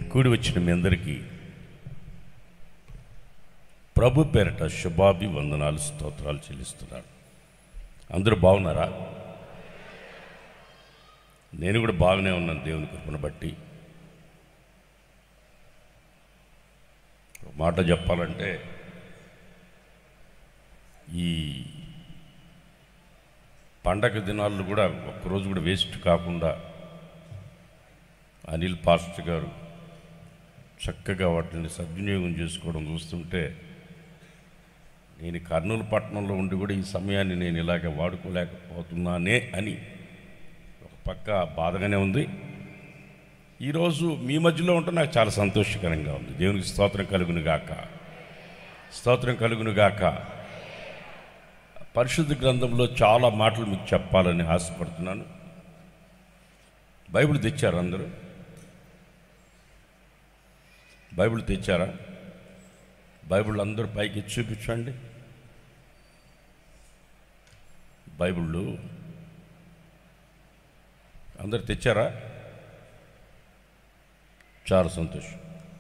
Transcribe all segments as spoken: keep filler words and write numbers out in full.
కూడి వచ్చిన మీ అందరికీ ప్రభు పేరట శుభాభి వందనాలు స్తోత్రాలు చెల్లిస్తున్నాను. అందరూ బాగున్నారా? నేను కూడా బాగానే ఉన్నాను దేవుని కృపను బట్టి. మాట చెప్పాలంటే ఈ పండగ దినాల్లో కూడా ఒక్కరోజు కూడా వేస్ట్ కాకుండా అనిల్ పాస్టర్ గారు చక్కగా వాటిని సద్వినియోగం చేసుకోవడం చూస్తుంటే నేను కర్నూలు పట్టణంలో ఉండి కూడా ఈ సమయాన్ని నేను ఇలాగ వాడుకోలేకపోతున్నానే అని ఒక పక్క బాధగానే ఉంది. ఈరోజు మీ మధ్యలో ఉంటే నాకు చాలా సంతోషకరంగా ఉంది. దేవునికి స్తోత్రం కలుగును గాక, స్తోత్రం కలుగును గాక. పరిశుద్ధ గ్రంథంలో చాలా మాటలు మీకు చెప్పాలని ఆశపడుతున్నాను. బైబిల్ తెచ్చారు అందరూ? బైబిల్ తెచ్చారా? బైబిల్ అందరూ పైకి చూపించండి. బైబిళ్ళు అందరు తెచ్చారా? చాలా సంతోషం.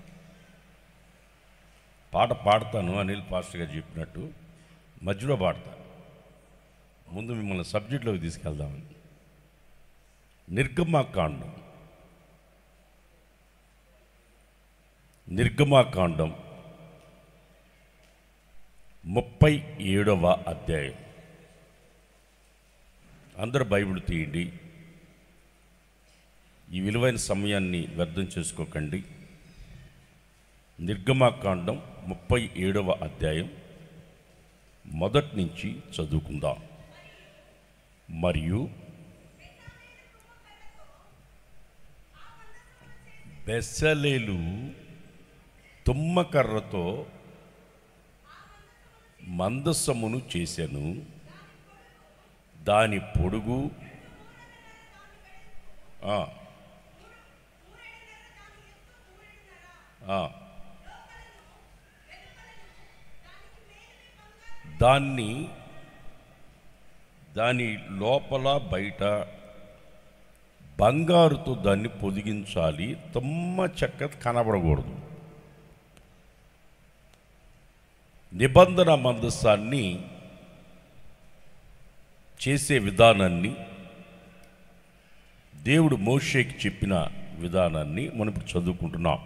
పాట పాడతాను, అనిల్ పాస్టర్ గారు చెప్పినట్టు మధ్యలో పాడతా. ముందు మిమ్మల్ని సబ్జెక్టులోకి తీసుకెళ్దామని. నిర్గమాకాండం నిర్గమాకాండం ముప్పై ఏడవ అధ్యాయం. అందరూ బైబిల్ తీయండి. ఈ విలువైన సమయాన్ని వ్యర్థం చేసుకోకండి. నిర్గమాకాండం ముప్పై ఏడవ అధ్యాయం మొదటి నుంచి చదువుకుందాం. మరియు బెసలేలు తుమ్మకర్రతో మందసమును చేసెను. దాని పొడుగు ఆ దాన్ని దాని లోపల బయట బంగారుతో దాన్ని పొదిగించాలి. తుమ్మ చెక్క కనబడకూడదు. నిబంధన మందసాన్ని చేసే విధానాన్ని, దేవుడు మోషేకి చెప్పిన విధానాన్ని మనం ఇప్పుడు చదువుకుంటున్నాం.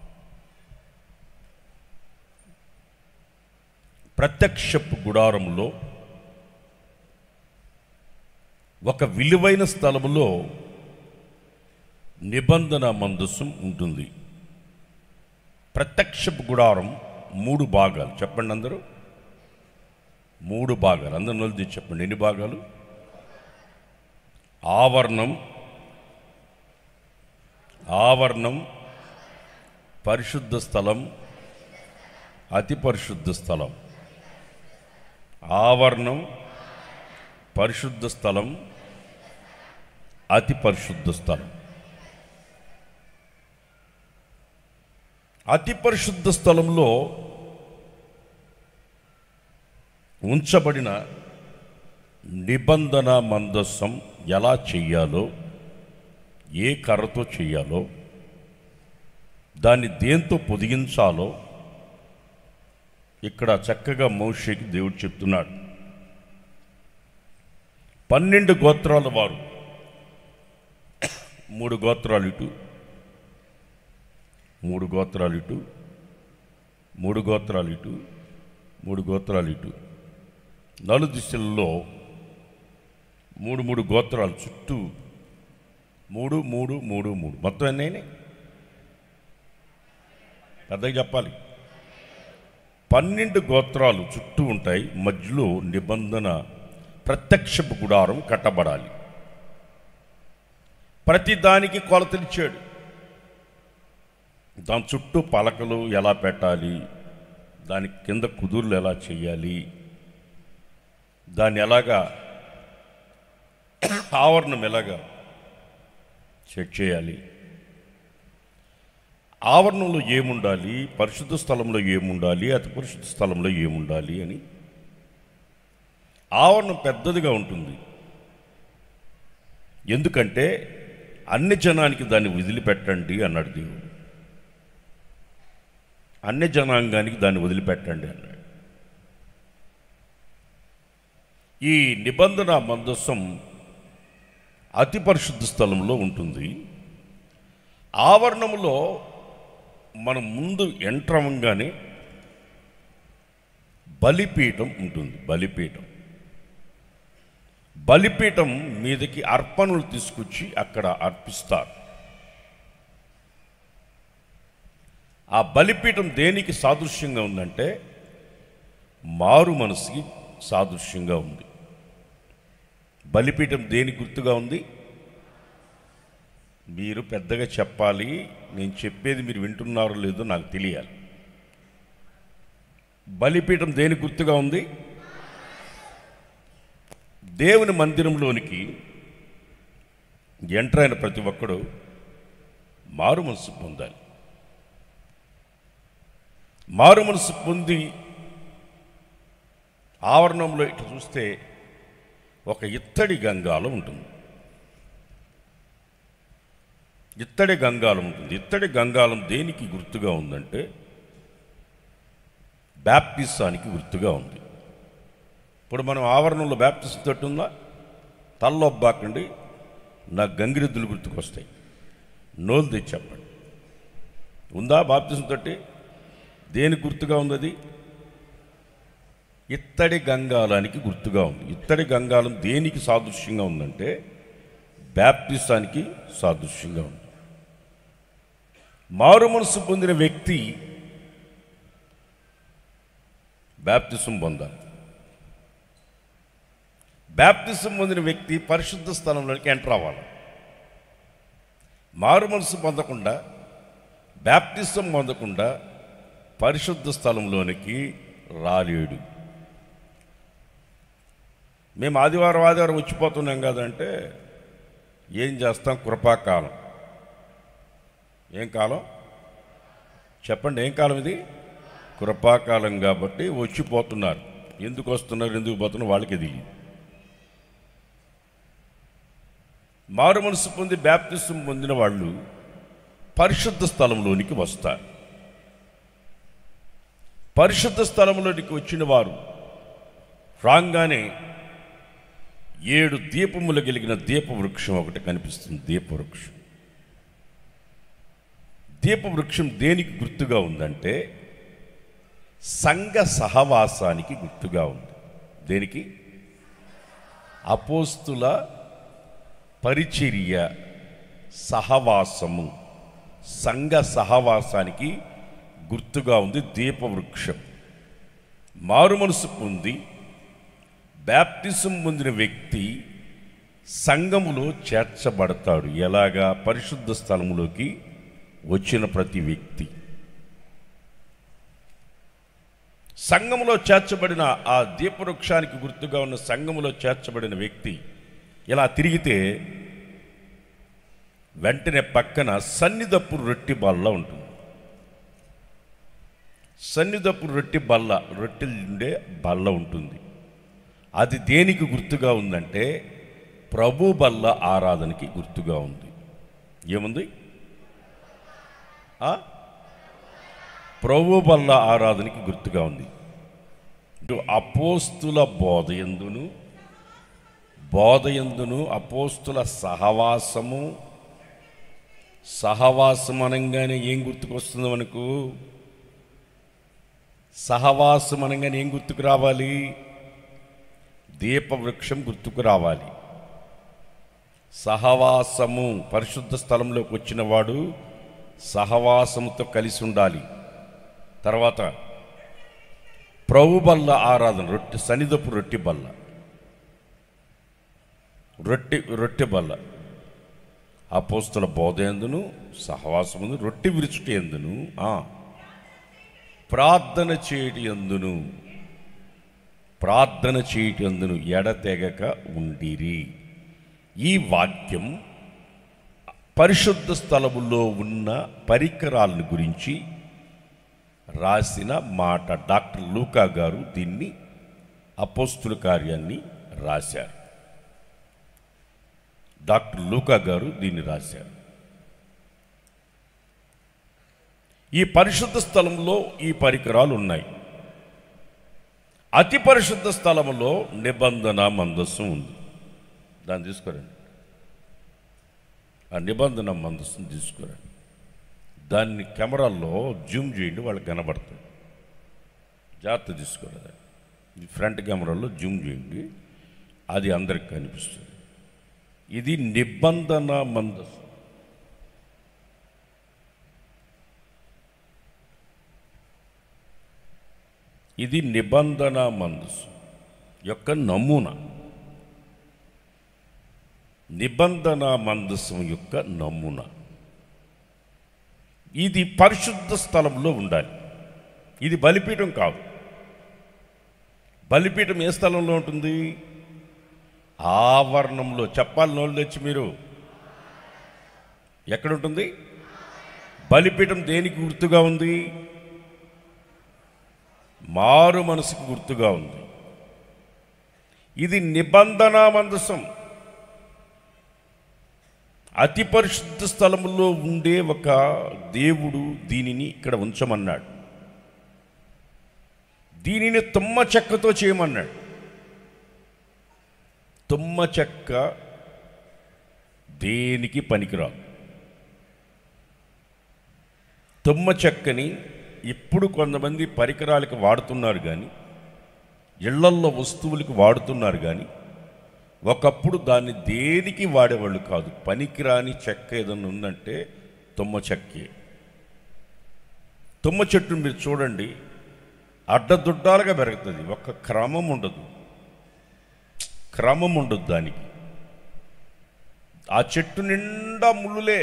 ప్రత్యక్షపు గుడారంలో ఒక విలువైన స్థలములో నిబంధన మందసం ఉంటుంది. ప్రత్యక్షపు గుడారం మూడు భాగాలు. చెప్పండి అందరూ. మూడు భాగాలు. అందరూ నొలిది చెప్పండి. ఎన్ని భాగాలు? ఆవరణం, ఆవరణం, పరిశుద్ధ స్థలం, అతి పరిశుద్ధ స్థలం. ఆవరణం, పరిశుద్ధ స్థలం, అతి పరిశుద్ధ స్థలం. అతి పరిశుద్ధ స్థలంలో ఉంచబడిన నిబంధన మందసం ఎలా చెయ్యాలో, ఏ కర్రతో చెయ్యాలో, దాన్ని దేంతో పొదిగించాలో ఇక్కడ చక్కగా మోషేకి దేవుడు చెప్తున్నాడు. పన్నెండు గోత్రాల వారు, మూడు గోత్రాలు ఇటు, మూడు గోత్రాలు ఇటు, మూడు గోత్రాలు ఇటు, మూడు గోత్రాలు ఇటు, నలు దిశల్లో మూడు మూడు గోత్రాలు చుట్టూ మూడు మూడు మూడు మూడు మొత్తం ఎన్నైనా పెద్దగా చెప్పాలి. పన్నెండు గోత్రాలు చుట్టూ ఉంటాయి. మధ్యలో నిబంధన ప్రత్యక్షపు గుడారం కట్టబడాలి. ప్రతి దానికి కొలతలిచ్చాడు. దాని చుట్టూ పలకలు ఎలా పెట్టాలి, దాని కింద కుదుర్లు ఎలా చేయాలి, దాన్ని ఎలాగా ఆవరణం ఎలాగా సెట్ చేయాలి, ఆవరణంలో ఏముండాలి, పరిశుద్ధ స్థలంలో ఏముండాలి, అతి పరిశుద్ధ స్థలంలో ఏముండాలి అని. ఆవరణం పెద్దదిగా ఉంటుంది. ఎందుకంటే అన్ని జనానికి దాన్ని వదిలిపెట్టండి అన్నాడు దేవుడు. అన్య జనాంగానికి దాన్ని వదిలిపెట్టండి అన్నాడు. ఈ నిబంధన మందసం అతి పరిశుద్ధ స్థలంలో ఉంటుంది. ఆవరణంలో మనం ముందు ఎంటర్ అవ్వగానే బలిపీఠం ఉంటుంది. బలిపీఠం బలిపీఠం మీదకి అర్పణలు తీసుకొచ్చి అక్కడ అర్పిస్తారు. ఆ బలిపీఠం దేనికి సాదృశ్యంగా ఉందంటే మారు మనసుకి సాదృశ్యంగా ఉంది. బలిపీఠం దేనికి గుర్తుగా ఉంది? మీరు పెద్దగా చెప్పాలి, నేను చెప్పేది మీరు వింటున్నారో లేదో నాకు తెలియాలి. బలిపీఠం దేనికి గుర్తుగా ఉంది? దేవుని మందిరంలోనికి ఎంటర్ అయిన ప్రతి ఒక్కడు మారు మనసు పొందాలి. మారు మనసు పొంది ఆవరణంలో ఇటు చూస్తే ఒక ఇత్తడి గంగాలం ఉంటుంది. ఇత్తడి గంగాలం ఉంటుంది. ఇత్తడి గంగాలం దేనికి గుర్తుగా ఉందంటే బ్యాప్టిసానికి గుర్తుగా ఉంది. ఇప్పుడు మనం ఆవరణంలో బ్యాప్టిసం తోటి ఉందా? తల్లొబ్బాకండి, నా గంగిరెద్దులు గుర్తుకొస్తాయి. నోలు తెచ్చి చెప్పండి, ఉందా బాప్తిసం తోటి? దేనికి గుర్తుగా ఉంది అది? ఇత్తడి గంగాలానికి గుర్తుగా ఉంది. ఇత్తడి గంగాలం దేనికి సాదృశ్యంగా ఉందంటే బ్యాప్టిసానికి సాదృశ్యంగా ఉంది. మారు మనసు పొందిన వ్యక్తి బ్యాప్టిసం పొందాలి. బ్యాప్టిసం పొందిన వ్యక్తి పరిశుద్ధ స్థలంలోకి ఎంటర్ అవ్వాలి. మారు మనసు పొందకుండా, బ్యాప్టిసం పొందకుండా పరిశుద్ధ స్థలంలోనికి రాలేడు. మేము ఆదివారం ఆదివారం వచ్చిపోతున్నాం కదంటే ఏం చేస్తాం? కృపాకాలం. ఏం కాలం చెప్పండి? ఏం కాలం ఇది? కృపాకాలం. కాబట్టి వచ్చిపోతున్నారు. ఎందుకు వస్తున్నారు, ఎందుకు పోతున్నారు వాళ్ళకి తెలియదు. మారు మనసు పొంది బ్యాప్టిసం పొందిన వాళ్ళు పరిశుద్ధ స్థలంలోనికి వస్తారు. పరిశుద్ధ స్థలంలోనికి వచ్చిన వారు రాగానే ఏడు దీపములు కలిగిన దీపవృక్షం ఒకటి కనిపిస్తుంది. దీపవృక్షం దీపవృక్షం దేనికి గుర్తుగా ఉందంటే సంఘ సహవాసానికి గుర్తుగా ఉంది. దేనికి? అపోస్తుల పరిచర్య, సహవాసము, సంఘ సహవాసానికి గుర్తుగా ఉంది దీపవృక్షం. మారు మనసు పొంది బ్యాప్టిజం పొందిన వ్యక్తి సంఘములో చేర్చబడతాడు. ఎలాగా? పరిశుద్ధ స్థలములోకి వచ్చిన ప్రతి వ్యక్తి సంఘములో చేర్చబడిన ఆ దీపవృక్షానికి గుర్తుగా ఉన్న సంఘములో చేర్చబడిన వ్యక్తి ఇలా తిరిగితే వెంటనే పక్కన సన్నిధపు రొట్టె బల్ల ఉంటుంది. సన్నిధపు రొట్టె బల్ల, రొట్టెలు ఉండే బల్ల ఉంటుంది. అది దేనికి గుర్తుగా ఉందంటే ప్రభు బల్ల ఆరాధనకి గుర్తుగా ఉంది. ఏముంది? ప్రభు బల్ల ఆరాధనకి గుర్తుగా ఉంది. అపోస్తుల బోధయందును బోధయందును అపోస్తుల సహవాసము. సహవాసం అనగానే ఏం గుర్తుకొస్తుంది మనకు? సహవాసం అనగానే ఏం గుర్తుకు రావాలి? దీపవృక్షం గుర్తుకు రావాలి. సహవాసము, పరిశుద్ధ స్థలంలోకి వచ్చిన వాడు సహవాసముతో కలిసి ఉండాలి. తర్వాత ప్రభు బల్ల ఆరాధన, రొట్టె, సన్నిధపు రొట్టె బల్ల, రొట్టె రొట్టె బల్ల. అపోస్తుల బోధ ఎందును సహవాసముందు, రొట్టె విరుచుట ఎందును, ప్రార్థన చేయటి ఎందును ప్రార్థన చేయటి ఎందును ఎడతెగక ఉండిరి. ఈ వాక్యం పరిశుద్ధ స్థలములో ఉన్న పరికరాలను గురించి రాసిన మాట. డాక్టర్ లూకా గారు దీన్ని అపోస్తుల కార్యాన్ని రాశారు. డాక్టర్ లూకా గారు దీన్ని రాశారు. ఈ పరిశుద్ధ స్థలంలో ఈ పరికరాలు ఉన్నాయి. అతి పరిశుద్ధ స్థలంలో నిబంధన మందస్సు ఉంది. దాన్ని తీసుకురండి. ఆ నిబంధన మందస్సును తీసుకురండి. దాన్ని కెమెరాల్లో జూమ్ చేయండి, వాళ్ళకి కనబడుతుంది. జాగ్రత్త తీసుకురండి. ఫ్రంట్ కెమెరాలో జూమ్ చేయండి, అది అందరికి కనిపిస్తుంది. ఇది నిబంధన మందస్సు. ఇది నిబంధన మందస్సు యొక్క నమూనా. నిబంధన మందస్సు యొక్క నమూనా ఇది పరిశుద్ధ స్థలంలో ఉండాలి. ఇది బలిపీఠం కాదు. బలిపీఠం ఏ స్థలంలో ఉంటుంది? ఆవరణంలో. చెప్పాలి నోళ్ళు తెచ్చి మీరు. ఎక్కడుంటుంది? బలిపీఠం దేనికి గుర్తుగా ఉంది? మారు మనసుకు గుర్తుగా ఉంది. ఇది నిబంధన మందసం. అతి పరిశుద్ధ స్థలములో ఉండే ఒక దేవుడు దీనిని ఇక్కడ ఉంచమన్నాడు. దీనిని తుమ్మ చెక్కతో చేయమన్నాడు. తుమ్మ చెక్క దేనికి పనికిరాదు. తుమ్మ చెక్కని ఇప్పుడు కొంతమంది పరికరాలకు వాడుతున్నారు, కానీ ఇళ్లల్లో వస్తువులకు వాడుతున్నారు, కానీ ఒకప్పుడు దాన్ని దేనికి వాడేవాళ్ళు కాదు. పనికిరాని చెక్క ఏదన్నా ఉందంటే తుమ్మ చెక్కే. తుమ్మ చెట్టును మీరు చూడండి, అడ్డదుడ్డాలుగా పెరుగుతుంది. ఒక క్రమం ఉండదు, క్రమం ఉండదు దానికి. ఆ చెట్టు నిండా ముళ్ళులే,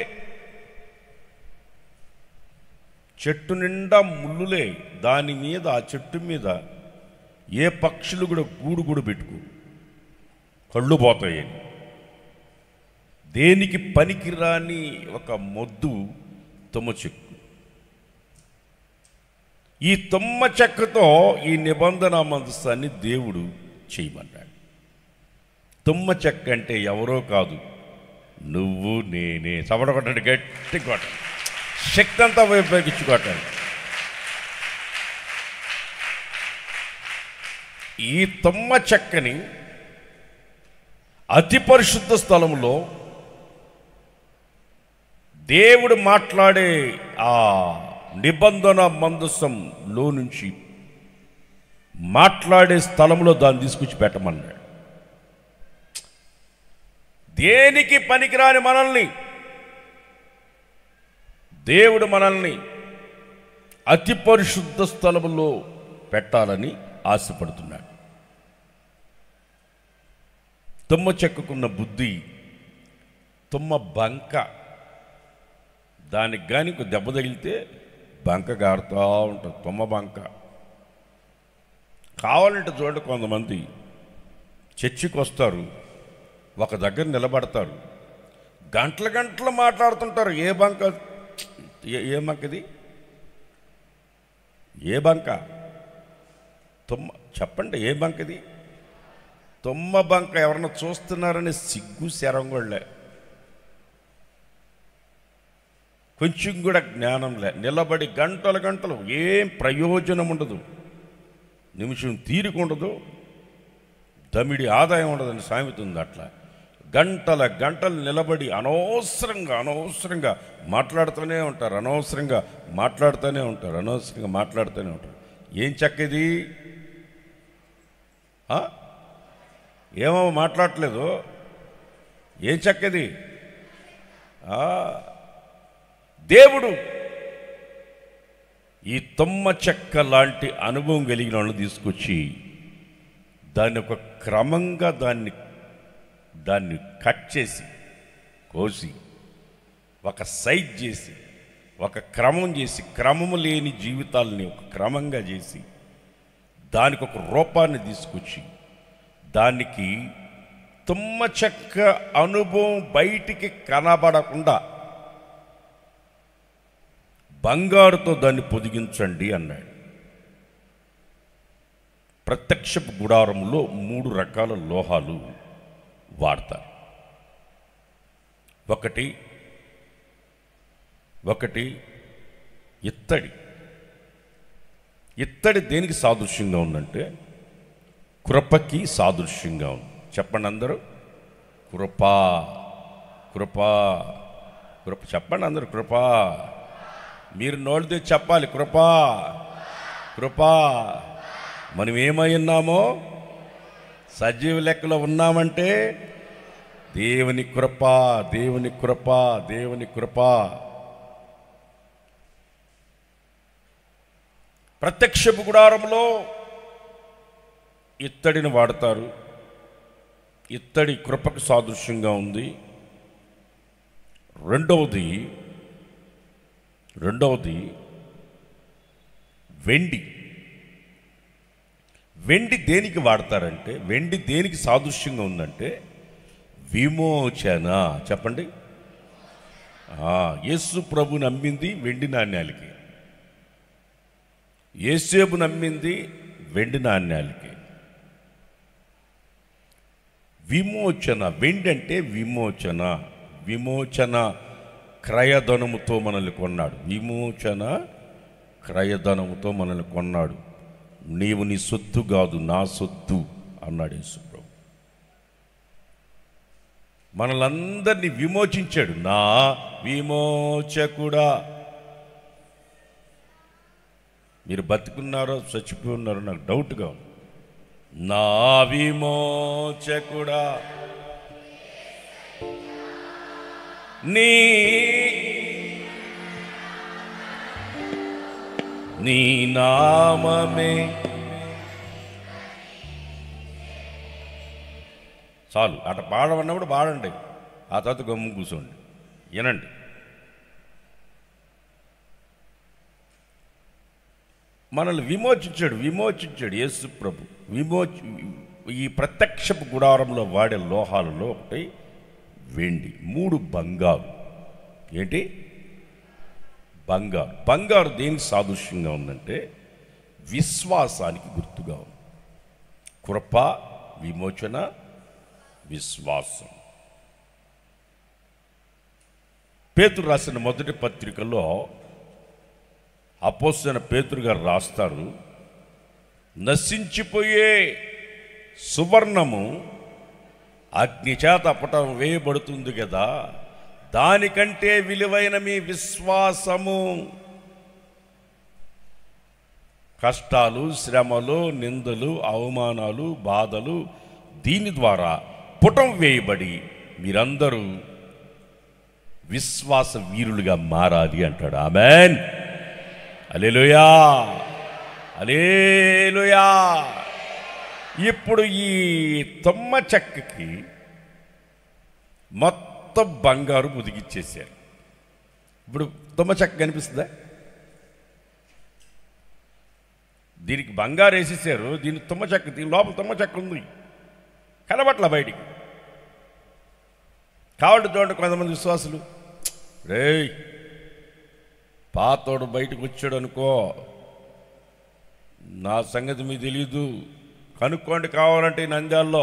చెట్టు నిండా ముళ్ళులే. దాని మీద, ఆ చెట్టు మీద ఏ పక్షులు కూడా గూడు కూడా పెట్టుకో, కళ్ళు పోతాయని. దేనికి పనికిరాని ఒక మొద్దు తుమ్మ చెక్కు. ఈ తుమ్మ చెక్కతో ఈ నిబంధన మందసాన్ని దేవుడు చేయమన్నాడు. తుమ్మ చెక్క అంటే ఎవరో కాదు, నువ్వు నేనే. చవడగొట్టండి, గట్టి కొట్టండి, శక్తి అంతా ఉపయోగించుకోవటం. ఈ తుమ్మ చెక్కని అతి పరిశుద్ధ స్థలంలో దేవుడు మాట్లాడే ఆ నిబంధన మందసంలో నుంచి మాట్లాడే స్థలంలో దాన్ని తీసుకొచ్చి పెట్టమన్నాడు. దేనికి పనికిరాని మనల్ని దేవుడు మనల్ని అతి పరిశుద్ధ స్థలములో పెట్టాలని ఆశపడుతున్నాడు. తుమ్మ చెక్కుకున్న బుద్ధి, తుమ్మ బంక, దానికి కానీ దెబ్బ తగిలితే బంక గారుతూ ఉంటుంది. తుమ్మ బంక. కావాలంటే చూడండి, కొంతమంది చర్చికి వస్తారు, ఒక దగ్గర నిలబడతారు, గంటల గంటలు మాట్లాడుతుంటారు. ఏ బంక? ఏ బంకది? ఏ బంక? తుమ్మ. చెప్పండి, ఏ బంకది? తుమ్మ బంక. ఎవరన్నా చూస్తున్నారని సిగ్గు శరంగొళ్ళే, కొంచెం కూడా జ్ఞానంలే. నిలబడి గంటల గంటలు, ఏం ప్రయోజనం ఉండదు, నిమిషం తీరిక ఉండదు, దమిడి ఆదాయం ఉండదని సామెత ఉంది. అట్లా గంటల గంటలు నిలబడి అనవసరంగా అనవసరంగా మాట్లాడుతూనే ఉంటారు. అనవసరంగా మాట్లాడుతూనే ఉంటారు. అనవసరంగా మాట్లాడుతూనే ఉంటారు. ఏం చక్కది? ఏమో మాట్లాడట్లేదు. ఏం చక్కది? దేవుడు ఈ తుమ్మ చెక్క లాంటి అనుభవం కలిగిన వాళ్ళని తీసుకొచ్చి దాన్ని ఒక క్రమంగా దాన్ని దాన్ని కట్ చేసి, కోసి, ఒక సైజ్ చేసి, ఒక క్రమం చేసి, క్రమము లేని జీవితాలని ఒక క్రమంగా చేసి దానికి ఒక రూపాన్ని తీసుకొచ్చి దానికి తుమ్మ చెక్క అనుభవం బయటికి కనబడకుండా బంగారుతో దాన్ని పొదిగించండి అన్నాడు. ప్రత్యక్షపు గుడారంలో మూడు రకాల లోహాలు వాడతారు. ఒకటి ఒకటి ఇత్తడి. ఇత్తడి దేనికి సాదృశ్యంగా ఉందంటే కృపకి సాదృశ్యంగా ఉంది. చెప్పండి అందరూ, కృపా కృపా కృప. చెప్పండి అందరూ, కృపా. మీరు నోటితో చెప్పాలి, కృపా కృపా. మనం ఏమై ఉన్నామో, సజీవ లెక్కలో ఉన్నామంటే దేవుని కృప, దేవుని కృప, దేవుని కృప. ప్రత్యక్షపు గుడారంలో ఇత్తడిని వాడతారు. ఇత్తడి కృపకు సాదృశ్యంగా ఉంది. రెండవది రెండవది వెండి. వెండి దేనికి వాడతారంటే, వెండి దేనికి సాదృశ్యంగా ఉందంటే విమోచన. చెప్పండి. యేసు ప్రభు నమ్మింది వెండి నాణ్యాలకి, యేసేపు నమ్మింది వెండి నాణ్యాలకి. విమోచన. వెండి అంటే విమోచన. విమోచన క్రయధనముతో మనల్ని కొన్నాడు. విమోచన క్రయధనముతో మనల్ని కొన్నాడు. నీవు నీ సొత్తు కాదు, నా సొత్తు అన్నాడు యేసు ప్రభు. మనలందరినీ విమోచించాడు. నా విమోచకుడా. మీరు బతుకున్నారో చచ్చిపోయి ఉన్నారో నాకు డౌట్గా ఉంది. నా విమోచకుడా నీ నీ నామమే. చాలు, అట పాడమన్నప్పుడు పాడండి, ఆ తర్వాత గమ్ము కూర్చోండి, వినండి. మనల్ని విమోచించాడు, విమోచించాడు యేసు ప్రభు. విమోచి ఈ ప్రత్యక్షపు గుడారంలో వాడే లోహాలలో ఒకటి వెండి, మూడు బంగారు. ఏంటి? బంగారు. బంగారు దేనికి సాదృశ్యంగా ఉందంటే విశ్వాసానికి గుర్తుగా ఉంది. కృప, విమోచన, విశ్వాసం. పేతురు రాసిన మొదటి పత్రికలో అపోస్తలుడైన పేతురు గారు రాస్తారు, నశించిపోయే సువర్ణము అగ్ని చేత అప్పటం వేయబడుతుంది కదా, దానికంటే విలువైన మీ విశ్వాసము కష్టాలు, శ్రమలు, నిందలు, అవమానాలు, బాధలు దీని ద్వారా పుటం వేయబడి మీరందరూ విశ్వాస వీరులుగా మారాలి అంటాడు. ఆమేన్. హల్లెలూయా, హల్లెలూయా. ఇప్పుడు ఈ తుమ్మ చెక్కకి మొత్తం బంగారు ముదిగిచ్చేసారు. ఇప్పుడు తుమ్మ చెక్క కనిపిస్తుందా? దీనికి బంగారు వేసేసారు, దీని తుమ్మ చెక్క, దీని లోపల తుమ్మ చెక్క ఉంది, కనబట్ల బయటికి. కాబట్టి చూడండి కొంతమంది విశ్వాసులు, రే పాతోడు బయటకు వచ్చాడు అనుకో, నా సంగతి మీకు తెలీదు, కనుక్కోండి కావాలంటే నంద్యాల్లో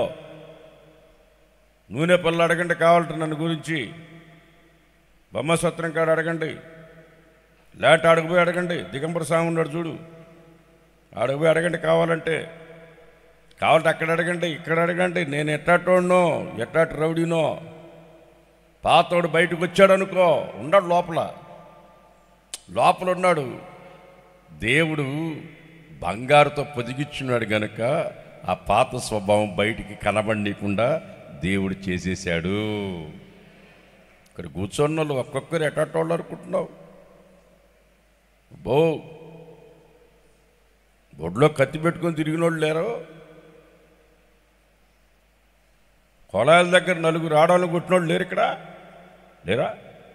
నూనె పళ్ళు అడగండి, కావాలంటే నన్ను గురించి బొమ్మసత్రం కాడ అడగండి, లేట అడుగుపోయి అడగండి, దిగంబర స్వామి ఉన్నాడు చూడు, అడుగుపోయి అడగండి, కావాలంటే కావాలంటే అక్కడ అడగండి, ఇక్కడ అడగండి. నేను ఎట్టాటోడినో ఎట్టాటి రౌడీనో, పాతోడు బయటకు వచ్చాడు అనుకో, ఉన్నాడు లోపల, లోపల ఉన్నాడు. దేవుడు బంగారుతో పొదిగిచ్చున్నాడు గనక ఆ పాత స్వభావం బయటికి కనబడనీయకుండా దేవుడు చేసేసాడు. ఇక్కడ కూర్చొన్న వాళ్ళు ఒక్కొక్కరు ఎటాటోళ్ళు అనుకుంటున్నావు. బో బొడ్లో కత్తి పెట్టుకొని తిరిగిన వాళ్ళు లేరు. కొలాయిల దగ్గర నలుగురు ఆడవాళ్ళు కొట్టినోళ్ళు లేరు ఇక్కడ, లేరా?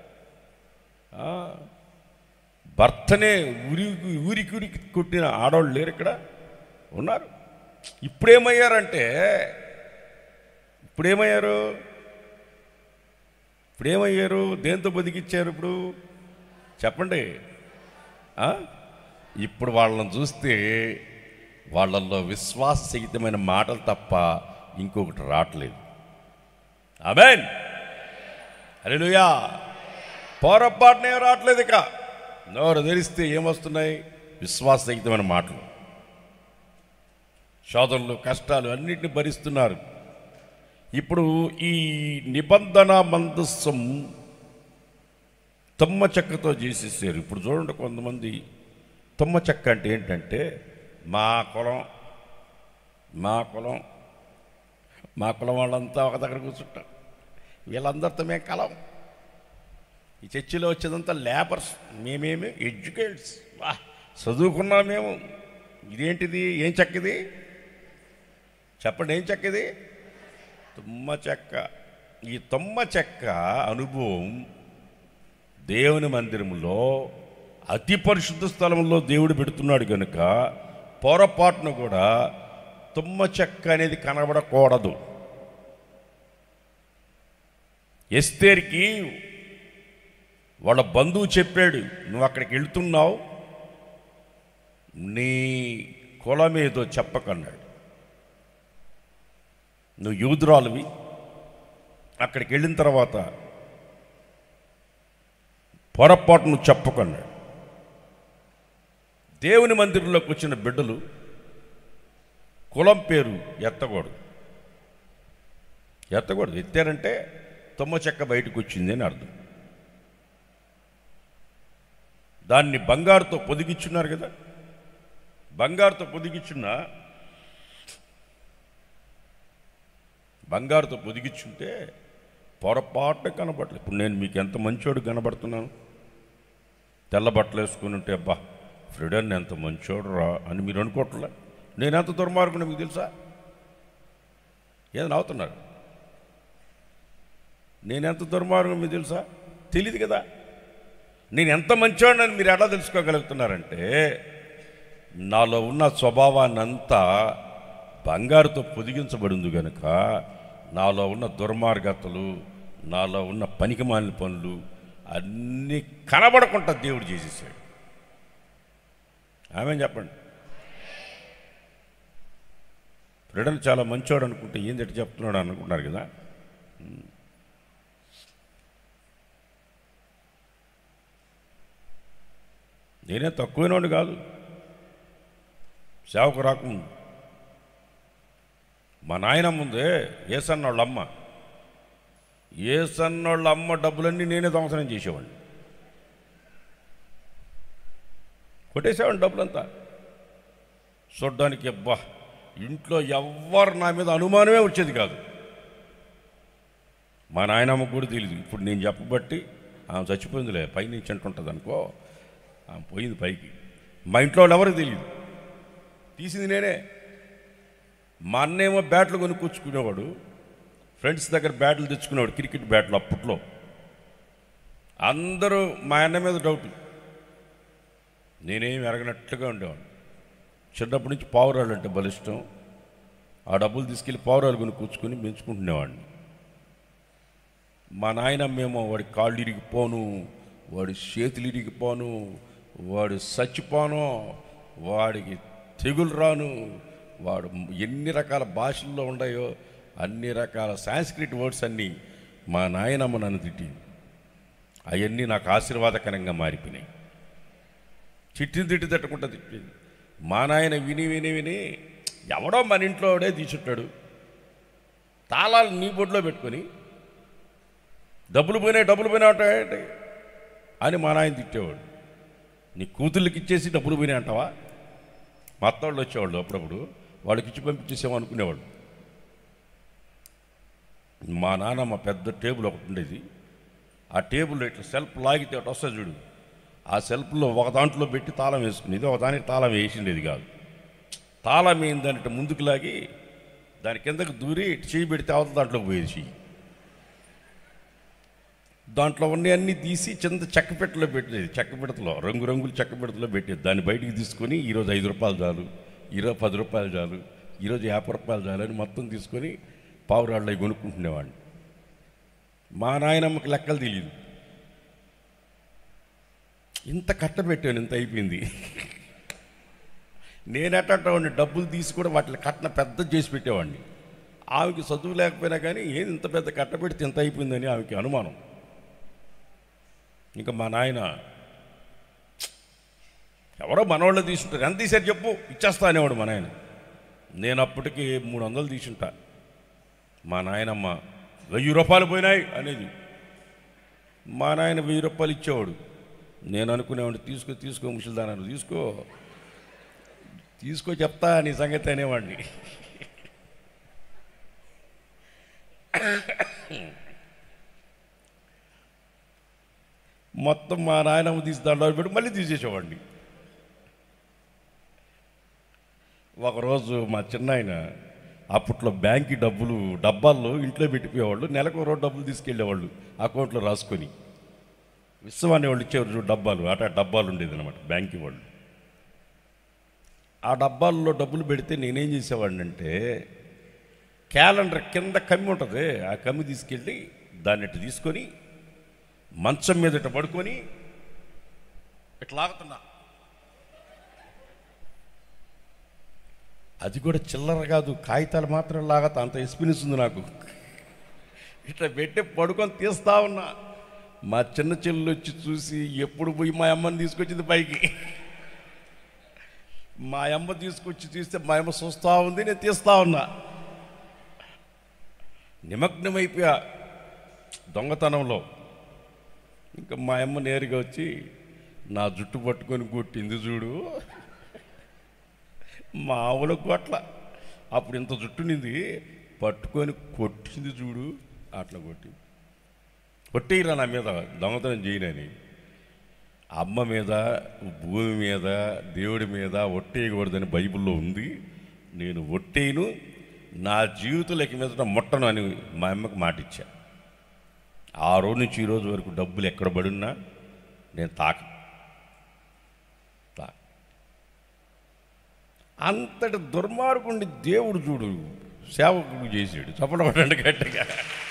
భర్తనే ఊరికి ఊరికి ఊరికి కొట్టిన ఆడవాళ్ళు లేరు ఇక్కడ, ఉన్నారు. ఇప్పుడేమయ్యారంటే ఇప్పుడేమయ్యారు ఇప్పుడేమయ్యారు దేంతో బతికిచ్చారు ఇప్పుడు చెప్పండి? ఇప్పుడు వాళ్ళని చూస్తే వాళ్ళల్లో విశ్వాససహితమైన మాటలు తప్ప ఇంకొకటి రావట్లేదు. ఆమేన్. హల్లెలూయా. పొరపాటునే రావట్లేదు. ఇక నోరు తెరిస్తే ఏమొస్తున్నాయి? విశ్వాసరహితమైన మాటలు. శోధనలు, కష్టాలు అన్నిటిని భరిస్తున్నారు. ఇప్పుడు ఈ నిబంధన మందస్సం తుమ్మ చెక్కతో చేసేసారు. ఇప్పుడు చూడండి, కొంతమంది తుమ్మ చెక్క అంటే ఏంటంటే మా కులం మా కులం మా కులం వాళ్ళంతా ఒక దగ్గర కూర్చుంటారు, వీళ్ళందరితో మేము కలం. ఈ చర్చిలో వచ్చేదంతా లేబర్స్, మేమేమి ఎడ్యుకేట్స్, వా చదువుకున్నాం మేము. ఇదేంటిది? ఏం చెక్కది చెప్పండి, ఏం చెక్కది? తుమ్మ చెక్క. ఈ తుమ్మ చెక్క అనుభవం దేవుని మందిరంలో అతి పరిశుద్ధ స్థలంలో దేవుడు పెడుతున్నాడు కనుక పొరపాటును కూడా తుమ్మ చెక్క అనేది కనబడకూడదు. ఎస్తేర్కి వాళ్ళ బంధువు చెప్పాడు, నువ్వు అక్కడికి వెళ్తున్నావు, నీ కులం ఏదో చెప్పకన్నాడు. నువ్వు యూదురాలువి, అక్కడికి వెళ్ళిన తర్వాత పొరపాటు నువ్వు చెప్పకన్నాడు. దేవుని మందిరంలోకి వచ్చిన బిడ్డలు కులం పేరు ఎత్తకూడదు. ఎత్తకూడదు. ఎత్తారంటే తుమ్మ చెక్క బయటకు వచ్చింది అని అర్థం. దాన్ని బంగారుతో పొదిగిచ్చున్నారు కదా, బంగారుతో పొదిగిచ్చున్న బంగారుతో పొదిగిచ్చుంటే పొరపాటు కనబడలేదు. ఇప్పుడు నేను మీకు ఎంత మంచోడు కనబడుతున్నాను, తెల్ల బట్టలు వేసుకుని ఉంటే అబ్బా ఫ్రీడన్ ఎంత మంచోడు రా అని మీరు అనుకోవట్లే. నేను ఎంత దుర్మార్గుని మీకు తెలుసా? ఏదో నవ్వుతున్నారు. నేనెంత దుర్మార్గం మీకు తెలుసా? తెలియదు కదా. నేను ఎంత మంచోడిని మీరు ఎలా తెలుసుకోగలుగుతున్నారంటే నాలో ఉన్న స్వభావాన్ని అంతా బంగారుతో పొదిగించబడింది కనుక నాలో ఉన్న దుర్మార్గతలు, నాలో ఉన్న పనికిమాలిన పనులు అన్నీ కనబడకుండా దేవుడు చేసేసాడు. ఆమె చెప్పండి. ఫ్రీడన్ చాలా మంచోడు అనుకుంటే ఏంటి చెప్తున్నాడు అనుకుంటున్నారు కదా. నేనే తక్కువైనోడు కాదు. సేవకు రాకముందు మా నాయన ముందే ఏసన్నోళ్ళ అమ్మ ఏసన్నోళ్ళ అమ్మ డబ్బులన్నీ నేనే దొంగతనం చేసేవాడిని. కొట్టేసేవాడిని డబ్బులంతా. చూడ్డానికి అబ్బా ఇంట్లో ఎవ్వరు నా మీద అనుమానమే వచ్చేది కాదు. మా నాయనమ్మకు కూడా తెలియదు. ఇప్పుడు నేను చెప్పబట్టి ఆమె చచ్చిపోయిందిలే, పైనుంచి అంటుంటుంది అనుకో, ఆమె పోయింది పైకి. మా ఇంట్లో వాళ్ళు ఎవరికి తెలియదు, తీసింది నేనే. మా అన్నేమో బ్యాట్లు కొనుక్కొచ్చుకునేవాడు, ఫ్రెండ్స్ దగ్గర బ్యాట్లు తెచ్చుకునేవాడు, క్రికెట్ బ్యాట్లు. అప్పట్లో అందరూ మా అన్న మీద డౌట్, నేనేమి ఎరగనట్టుగా ఉండేవాడు. చిన్నప్పటి నుంచి పావురాళ్ళు అంటే బలిష్టం. ఆ డబ్బులు తీసుకెళ్ళి పావురాలు కొనుక్కొచ్చుకొని పెంచుకుంటునేవాడిని. మా నాయనమ్మేమో వాడి కాళ్ళు ఇరిగిపోను, వాడి చేతులు ఇరిగిపోను, వాడు చచ్చిపోను, వాడికి తెగులు రాను, వాడు ఎన్ని రకాల భాషల్లో ఉన్నాయో అన్ని రకాల సాంస్క్రిట్ వర్డ్స్ అన్నీ మా నాయనమ్మ నన్ను తిట్టి అవన్నీ నాకు ఆశీర్వాదకరంగా మారిపోయినాయి. చిట్టిని తిట్టి తట్టుకుంటా తిట్టింది. మా నాయన విని విని విని ఎవడో మన ఇంట్లో వాడే తీసుంటాడు, తాళాలు నీ బొడ్లో పెట్టుకొని డబ్బులు పోయినాయి డబ్బులు పోయినా ఉంటాయంటే అని మా నాయన తిట్టేవాడు. నీ కూతుళ్ళకి ఇచ్చేసి డబ్బులు పోయినాయి అంటావా? మా అత్తవాళ్ళు వచ్చేవాళ్ళు, అప్పుడప్పుడు వాళ్ళకి ఇచ్చి పంపించేసాము అనుకునేవాళ్ళు. మా నాన్నమ్మ పెద్ద టేబుల్ ఒకటి ఉండేది. ఆ టేబుల్ ఇట్లా సెల్ఫ్ లాగితే ఒకటి వస్తుంది చూడు, ఆ సెల్ఫ్లో ఒక దాంట్లో పెట్టి తాళం వేసుకునేది, ఒక దానికి తాళం వేసిండేది కాదు. తాళం ఏందంటే ముందుకు లాగి దాని కిందకు దూరి చేయి పెడితే అవతల దాంట్లోకి పోయేది చెయ్యి. దాంట్లో ఉన్నవన్నీ తీసి చింత చెక్కపెట్టలో పెట్టేది, చెక్కపెడతలో రంగురంగులు చెక్కపెడతలో పెట్టేది. దాన్ని బయటికి తీసుకొని ఈరోజు ఐదు రూపాయలు చాలు, ఈరోజు పది రూపాయలు చాలు, ఈరోజు యాభై రూపాయలు చాలు అని మొత్తం తీసుకొని పావురాళ్ళు అవి కొనుక్కుంటునేవాడిని. మా నాయనమ్మకి లెక్కలు తెలియదు. ఇంత కట్టబెట్టాను, ఇంత అయిపోయింది. నేనెట్టేవాడిని డబ్బులు తీసి కూడా వాటిని కట్న పెద్ద చేసి పెట్టేవాడిని. ఆమెకి చదువు లేకపోయినా కానీ ఏది ఇంత పెద్ద కట్టబెడితే ఇంత అయిపోయిందని ఆమెకి అనుమానం. ఇంకా మా నాయన ఎవరో మనవాళ్ళు తీసుంటారు. ఎంత తీసారు చెప్పు, ఇచ్చేస్తా అనేవాడు మా నాయన. నేను అప్పటికి మూడు వందలు తీసుంటా. మా నాయనమ్మ వెయ్యి రూపాయలు పోయినాయి అనేది. మా నాయన వెయ్యి రూపాయలు ఇచ్చేవాడు. నేను అనుకునేవాడు, తీసుకో తీసుకో ముసలిదానాను, తీసుకో తీసుకో చెప్తా నీ సంగతి అనేవాడిని. మొత్తం మా నాయనమ్మ తీసి దండాలు పెట్టి మళ్ళీ తీసేసేవాడిని. ఒకరోజు మా చిన్నాయన అప్పట్లో బ్యాంక్ డబ్బులు డబ్బాల్లో ఇంట్లో పెట్టిపోయేవాళ్ళు. నెలకు రోజు డబ్బులు తీసుకెళ్ళేవాళ్ళు అకౌంట్లో రాసుకొని. విశ్వాన్ని వాళ్ళు ఇచ్చేవారు డబ్బాలు, అట డబ్బాలు ఉండేది అనమాట బ్యాంక్ వాళ్ళు. ఆ డబ్బాల్లో డబ్బులు పెడితే నేనేం చేసేవాడిని అంటే, క్యాలెండర్ కింద కమ్మి ఉంటుంది, ఆ కమ్మి తీసుకెళ్ళి దాన్ని ఇట్లా తీసుకొని మంచం మీద ఇట్లా పడుకొని ఇట్లా లాగుతున్నా. అది కూడా చిల్లర కాదు, కాగితాలు మాత్రం లాగతా, అంత ఎక్స్పీరియన్స్ ఉంది నాకు. ఇట్లా పెట్టి పడుకొని తీస్తా ఉన్నా. మా చిన్న చెల్లు వచ్చి చూసి ఎప్పుడు పోయి మా అమ్మని తీసుకొచ్చింది పైకి. మా అమ్మ తీసుకొచ్చి తీస్తే మా అమ్మ చూస్తూ ఉంది, నేను తీస్తా ఉన్నా. నిమగ్నమైపోయా దొంగతనంలో. ఇంకా మా అమ్మ నేరుగా వచ్చి నా జుట్టు పట్టుకొని కొట్టింది చూడు. మా ఆవులకు అట్లా అప్పుడు ఇంత జుట్టునింది, పట్టుకొని కొట్టింది చూడు, అట్లా కొట్టి కొట్టేయరా నా మీద దొంగతనం చేయనని. అమ్మ మీద, భూమి మీద, దేవుడి మీద ఒట్టేయకూడదని బైబిల్లో ఉంది. నేను ఒట్టేయను, నా జీవితంలోకి మీద ముట్టను అని మా అమ్మకి మాటిచ్చా. ఆ రోజు నుంచి ఈ రోజు వరకు డబ్బులు ఎక్కడ పడున్నా నేను తాక తాక అంతటి దుర్మార్గుండి దేవుడు చూడు సేవకుడు చేసాడు. చెప్పడం గట్టిగా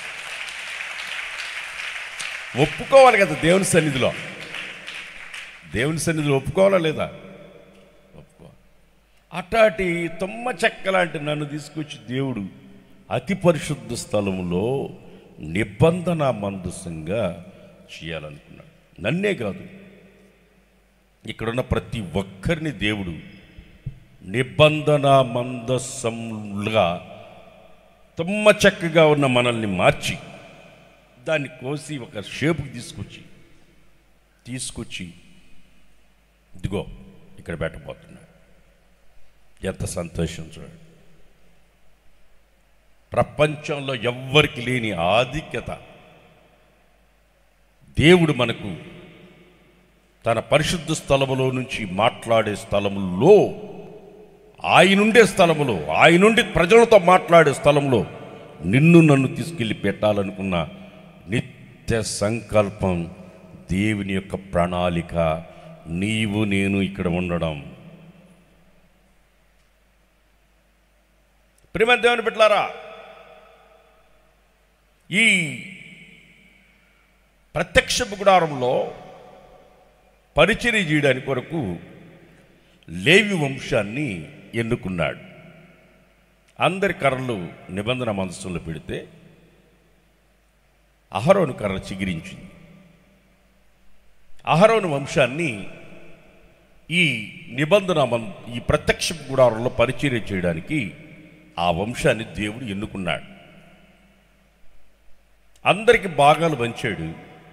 ఒప్పుకోవాలి కదా, దేవుని సన్నిధిలో దేవుని సన్నిధిలో ఒప్పుకోవాలా లేదా? ఒప్పుకో. అటాటి తుమ్మ చెక్క లాంటి నన్ను తీసుకొచ్చి దేవుడు అతి పరిశుద్ధ స్థలములో నిబంధన మందసంగా చేయాలనుకున్నాడు. నన్నే కాదు, ఇక్కడున్న ప్రతి ఒక్కరిని దేవుడు నిబంధన మందసంగా తుమ్మ చెక్కగా ఉన్న మనల్ని మార్చి దాన్ని కోసి ఒక షేపుకి తీసుకొచ్చి తీసుకొచ్చి ఇదిగో ఇక్కడ పెట్టబోతున్నాడు. ఎంత సంతోషం చూడండి. ప్రపంచంలో ఎవ్వరికి లేని ఆధిక్యత దేవుడు మనకు తన పరిశుద్ధ స్థలములో నుంచి మాట్లాడే స్థలములో, ఆయనుండే స్థలములో, ఆయనుండి ప్రజలతో మాట్లాడే స్థలంలో నిన్ను నన్ను తీసుకెళ్ళి పెట్టాలనుకున్న నిత్య సంకల్పం, దేవుని యొక్క ప్రణాళిక, నీవు నేను ఇక్కడ ఉండడం. ప్రియమైన దేవుని బిడ్డలారా, ఈ ప్రత్యక్ష గుడారంలో పరిచర్య చేయడానికి కొరకు లేవి వంశాన్ని ఎన్నుకున్నాడు. అందరి కర్రలు నిబంధన మందసంలో పెడితే అహరోను కర్ర చిగిరించింది. అహరోను వంశాన్ని ఈ నిబంధన ఈ ప్రత్యక్ష గుడారంలో పరిచర్య చేయడానికి ఆ వంశాన్ని దేవుడు ఎన్నుకున్నాడు. అందరికి భాగాలు పంచాడు.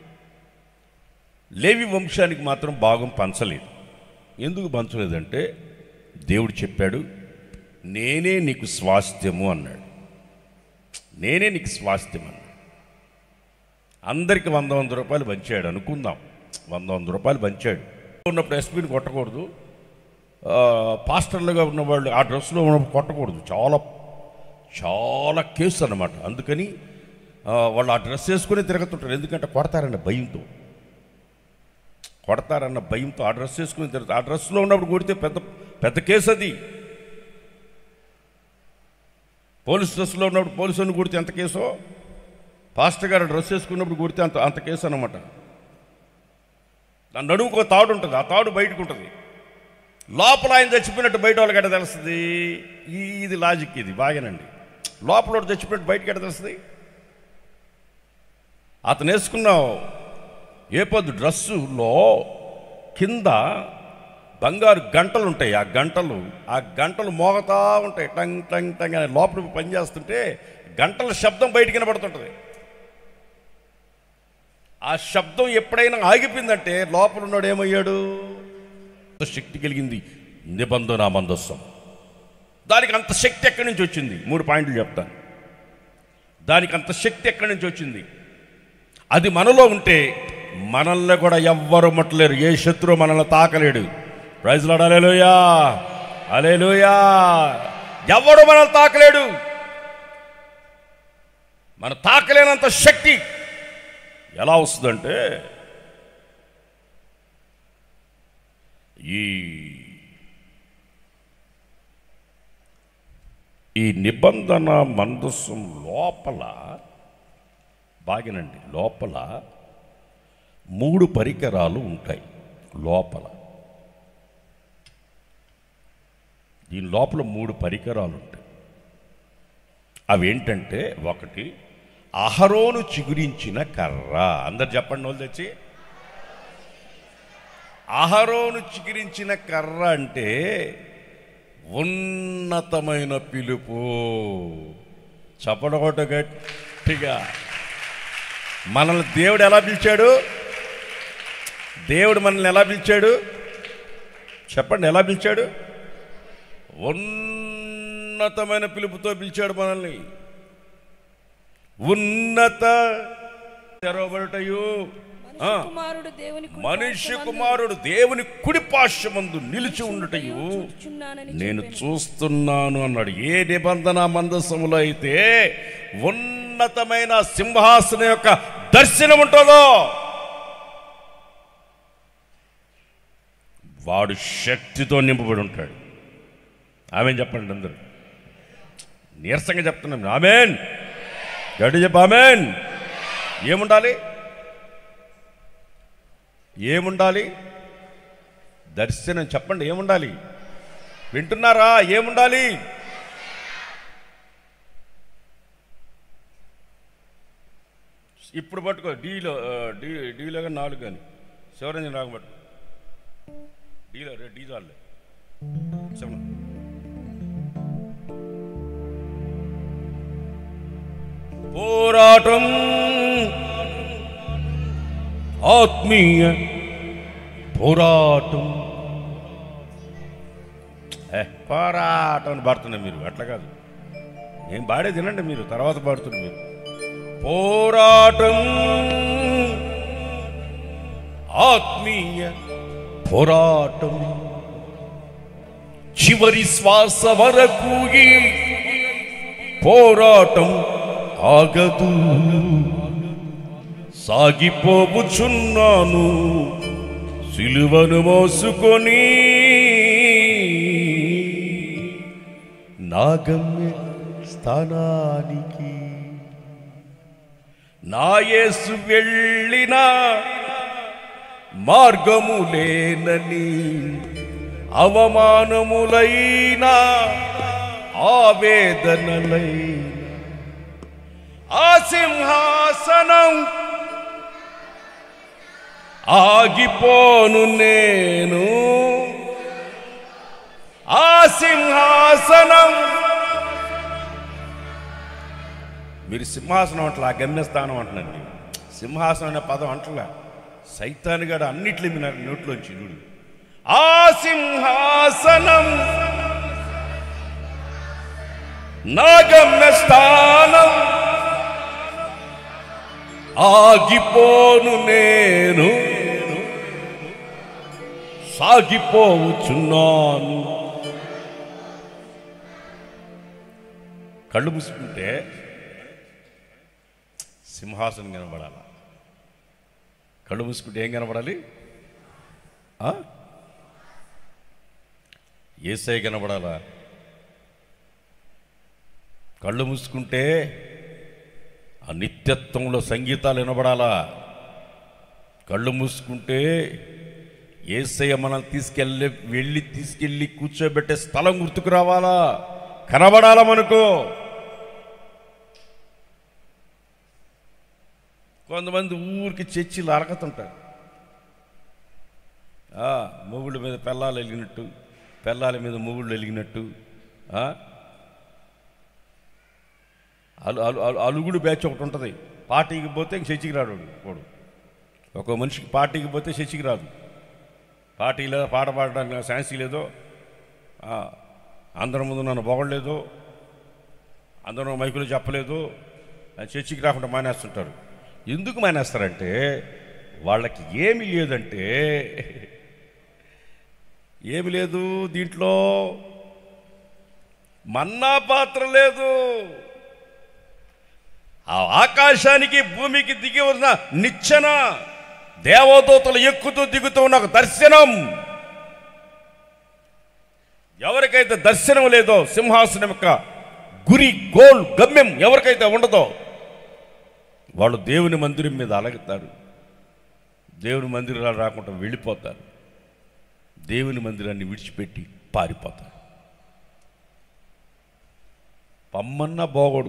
లేవి వంశానికి మాత్రం భాగం పంచలేదు. ఎందుకు పంచలేదంటే దేవుడు చెప్పాడు, నేనే నీకు స్వాస్థ్యము అన్నాడు. నేనే నీకు స్వాస్థ్యం అన్నాడు. అందరికి వంద వంద రూపాయలు పంచాడు అనుకుందాం. వంద వంద రూపాయలు పంచాడు. ఉన్నప్పుడు ఎస్పీని కొట్టకూడదు, పాస్టర్లుగా ఉన్నవాళ్ళు ఆ డ్రెస్లో ఉన్నప్పుడు కొట్టకూడదు. చాలా చాలా కేసు అన్నమాట. అందుకని వాళ్ళు ఆ డ్రెస్ వేసుకుని తిరుగుతుంటారు. ఎందుకంటే కొడతారన్న భయంతో కొడతారన్న భయంతో ఆ డ్రెస్ వేసుకుని తిరుగుతారు. ఆ డ్రెస్లో ఉన్నప్పుడు కొడితే పెద్ద పెద్ద కేసు అది. పోలీస్ డ్రెస్లో ఉన్నప్పుడు పోలీసుని కొడితే ఎంత కేసో, పాస్టర్ గారు డ్రెస్ వేసుకున్నప్పుడు కొడితే అంత అంత కేసు అన్నమాట. దాని నడుముకు ఒక తాడు ఉంటుంది, ఆ తాడు బయటకు ఉంటుంది. లోపల ఆయన చచ్చిపోయినట్టు బయట వాళ్ళకి ఎట్ట తెలుస్తుంది? ఇది లాజిక్, ఇది బాగానండి. లోపల చచ్చిపోయినట్టు బయటకి ఎట్ట తెలుస్తుంది? అతను వేసుకున్న ఏ పొద్దు డ్రస్సులో కింద బంగారు గంటలు ఉంటాయి. ఆ గంటలు ఆ గంటలు మోగతా ఉంటాయి, టంగ్ టంగ్ టంగ్ అని. లోపల పనిచేస్తుంటే గంటల శబ్దం బయటికి వినబడుతుంటుంది. ఆ శబ్దం ఎప్పుడైనా ఆగిపోయిందంటే లోపల ఉన్నాడు ఏమయ్యాడు? శక్తి కలిగింది నిబంధన మందస్సం. దానికి అంత శక్తి ఎక్కడి నుంచి వచ్చింది? మూడు పాయింట్లు చెప్తాను. దానికి అంత శక్తి ఎక్కడి నుంచి వచ్చింది? అది మనలో ఉంటే మనల్ని కూడా ఎవ్వరు ముట్టలేరు, ఏ శత్రువు మనల్ని తాకలేడు. ప్రైజ్ లార్డ్, హల్లెలూయా, హల్లెలూయా. ఎవడు మనల్ని తాకలేడు. మన తాకలేనంత శక్తి ఎలా వస్తుందంటే, ఈ ఈ నిబంధన మందస్సం లోపల బాగినండి, లోపల మూడు పరికరాలు ఉంటాయి. లోపల దీని లోపల మూడు పరికరాలు ఉంటాయి. అవేంటంటే, ఒకటి అహరోను చిగురించిన కర్ర. అందరు చెప్పండి వాళ్ళు తెచ్చి. అహరోను చిగురించిన కర్ర అంటే ఉన్నతమైన పిలుపు. చప్పడగొట్ట గట్టిగా. మనల్ని దేవుడు ఎలా పిలిచాడు? దేవుడు మనల్ని ఎలా పిలిచాడు? చెప్పండి, ఎలా పిలిచాడు? ఉన్నతమైన పిలుపుతో పిలిచాడు మనల్ని. ఉన్నత తెరవబడుటయు మనుష్య కుమారుడు దేవుని కుడి పార్శ్వమందు నిలిచి ఉండుటయు నేను చూస్తున్నాను అన్నాడు. ఏ నిబంధన మందసములో అయితే ఉన్నతమైన సింహాసనం యొక్క దర్శనం ఉంటుందో వాడు శక్తితో నింపబడి ఉంటాడు. ఆమెన్ చెప్పండి అందరూ. నీరసంగా చెప్తున్నాం. ఆమెన్ గడి చెప్ప. ఆమెన్. ఏముండాలి? ఏముండాలి? దర్శనం. చెప్పండి, ఏముండాలి? వింటున్నారా? ఏముండాలి? ఇప్పుడు పట్టుకో. డీలో డీ డీలో కానీ నాలుగు కానీ శివరంజన్ రాగ పట్టుకో. డీలో డీ చాలే. పోరాటం ఆత్మీయ పోరాటం. ఏ పోరాటం అని పాడుతున్నా మీరు, అట్లా కాదు. నేను పాడే తినండి, మీరు తర్వాత పాడుతున్నారు. మీరు పోరాటం ఆత్మీయ పోరాటం చివరి శ్వాస వరకు ఈ పోరాటం ఆగదు. సాగిపోబుచున్నాను సిలువను మోసుకొని, నా గమ్య స్థానానికి. నా యేసు వెళ్ళిన మార్గము లేనని అవమానములైన ఆవేదనలైన ఆ సింహాసనం ఆగిపోను నేను. ఆ సింహాసనం. మీరు సింహాసనం అంటలా, గమ్యస్థానం అంటున్నాను. సింహాసనం అనే పదం అంటలా. సైతానుగాడు అన్నిట్లు మీ నోట్లోంచి చూడు. ఆ సింహాసనం నా గమ్యస్థానం ఆగిపోను నేను సాగిపోవచ్చున్నాను. కళ్ళు మూసుకుంటే సింహాసనం కనబడాలి. కళ్ళు మూసుకుంటే ఏం కనబడాలి? యేసయ్య కనబడాలా? కళ్ళు మూసుకుంటే ఆ నిత్యత్వంలో సంగీతాలు వినబడాలా? కళ్ళు మూసుకుంటే యేసయ్య మనల్ని తీసుకెళ్ళి వెళ్ళి తీసుకెళ్ళి కూర్చోబెట్టే స్థలం గుర్తుకు రావాలా, కనబడాలా మనకు. కొంతమంది ఊరికి చర్చిలు అరగతుంటారు. మొగుళ్ళ మీద పెళ్ళాలు వెలిగినట్టు, పెళ్ళాల మీద మొగుళ్ళు వెలిగినట్టు, అలు అలు అలుగుడు బ్యాచ్ ఒకటి ఉంటుంది. పార్టీకి పోతే చర్చికి రాడు వాడు. ఒక మనిషికి పార్టీకి పోతే చర్చికి రాదు. పార్టీ లేదో, పాట పాడడానికి ఛాన్సీ లేదో, అందరి ముందు నన్ను పొగడలేదు, అందరూ మైకులు చెప్పలేదు, చర్చికి రాకుండా మానేస్తుంటారు. ఎందుకు మానేస్తారంటే వాళ్ళకి ఏమి లేదంటే, ఏమి లేదు దీంట్లో, మన్నా పాత్ర లేదు. ఆ ఆకాశానికి భూమికి దిగి ఉన్న నిచ్చెన, దేవదూతలు ఎక్కుతూ దిగుతూ ఉన్న ఒక దర్శనం. ఎవరికైతే దర్శనం లేదో, సింహాసనం యొక్క గురి, గోల్, గమ్యం ఎవరికైతే ఉండదో వాళ్ళు దేవుని మందిరం మీద అలగుతారు. దేవుని మందిరాలు రాకుండా వెళ్ళిపోతారు. దేవుని మందిరాన్ని విడిచిపెట్టి పారిపోతారు. పమ్మన్న బాగోడు.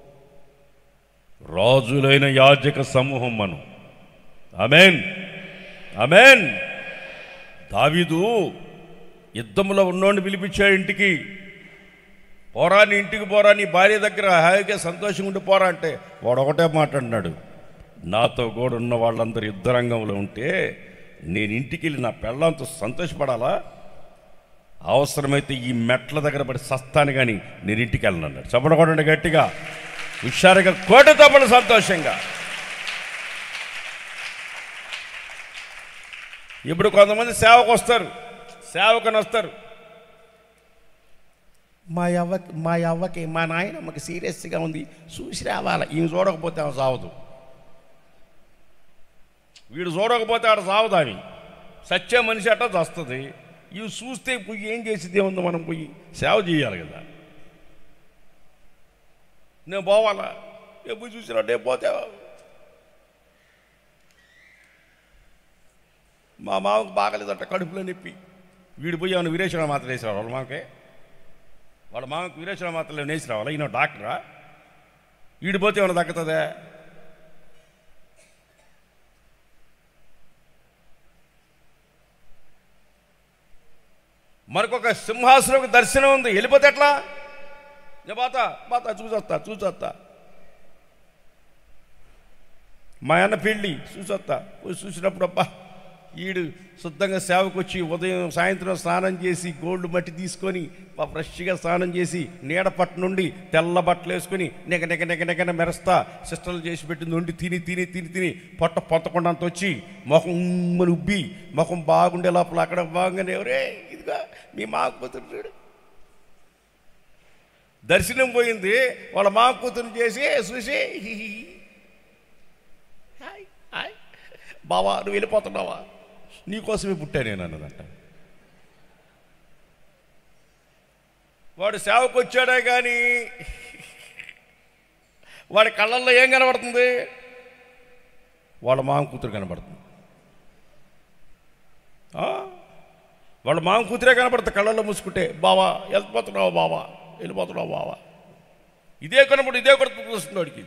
రాజులైన యాజక సమూహం మనం. ఆమేన్, ఆమేన్. దావీదు యుద్ధంలో ఉన్నోడిని పిలిపించాడు ఇంటికి. పోరా, నీ ఇంటికి పోరా, నీ భార్య దగ్గర హాయిగా సంతోషంగా ఉండి పోరా అంటే వాడు ఒకటే మాట్లాడినాడు, నాతో కూడా ఉన్న వాళ్ళందరూ యుద్ధరంగంలో ఉంటే నేను ఇంటికి వెళ్ళి నా పెళ్ళంతో సంతోషపడాలా? అవసరమైతే ఈ మెట్ల దగ్గర పడి సస్తాను కానీ నేను ఇంటికి వెళ్ళను అన్నాడు. చప్పడకొడండి గట్టిగా, హుషారుగా, కోటి తప్పని సంతోషంగా. ఇప్పుడు కొంతమంది సేవకు వస్తారు, సేవకుని వస్తారు, మా అవ్వకి మా అవ్వకి మా నాయనమ్మకి సీరియస్గా ఉంది, చూసి రావాలి. ఈయన చూడకపోతే ఆమె సావదు, వీడు చూడకపోతే ఆడ సావదు. ఆమె సత్య మనిషి అట్ట వస్తుంది. ఇవి చూస్తే పోయి ఏం చేసేది ఏముందో, మనం పోయి సేవ చేయాలి కదా. నేను పోవాలా? ఎప్పుడు చూసినా నేను పోతే మా మామకు బాగలేదంట, కడుపులో నొప్పి. వీడు పోయి ఏమైనా వీరేశ్వర మాత్రం వేసి రావాలి వాళ్ళ మామకే. వాళ్ళ మామకు వీరేశ్వర మాత్రం వేసి రావాలా? ఈయన డాక్టరా? వీడిపోతే ఏమైనా దక్కుతుందా? మనకొక సింహాసనం దర్శనం ఉంది, వెళ్ళిపోతే ఎట్లా? నేను పోతా పోతా చూసొస్తా చూసొస్తా మా అన్న పెళ్ళి చూసొస్తా. చూసినప్పుడు అబ్బా ఈడు శుద్ధంగా సేవకు వచ్చి ఉదయం సాయంత్రం స్నానం చేసి గోల్డ్ మట్టి తీసుకొని ఫ్రెష్గా స్నానం చేసి నీడపట్టు నుండి తెల్ల బట్టలు వేసుకొని నెగ నెగ నెగ నెగన మెరస్తా సిస్టర్లు చేసి పెట్టింది వండి తిని తిని తిని తిని పొట్ట పొత్తకుండా అంత వచ్చి ముఖం ఉమ్మని ఉబ్బి ముఖం బాగుండే లోపల అక్కడ బాగానే ఎవరే ఇదిగా మీ మాకు కూతురు దర్శనం పోయింది. వాళ్ళ మాకు కూతురు చేసి చూసి హాయ్ హాయ్ బావా నువ్వు వెళ్ళిపోతున్నావా, నీకోసమే పుట్టా నేను అన్నదంట. వాడు సేవకు వచ్చాడే కానీ వాడి కళ్ళల్లో ఏం కనబడుతుంది? వాళ్ళ మామ కూతురు కనబడుతుంది. వాళ్ళ మామ కూతురే కనబడుతుంది కళ్ళల్లో మూసుకుంటే. బావా వెళ్ళిపోతున్నావా బావా, వెళ్ళిపోతున్నావు బావా, ఇదే కనబడు ఇదే కొడుకు వస్తుంది వాడికి.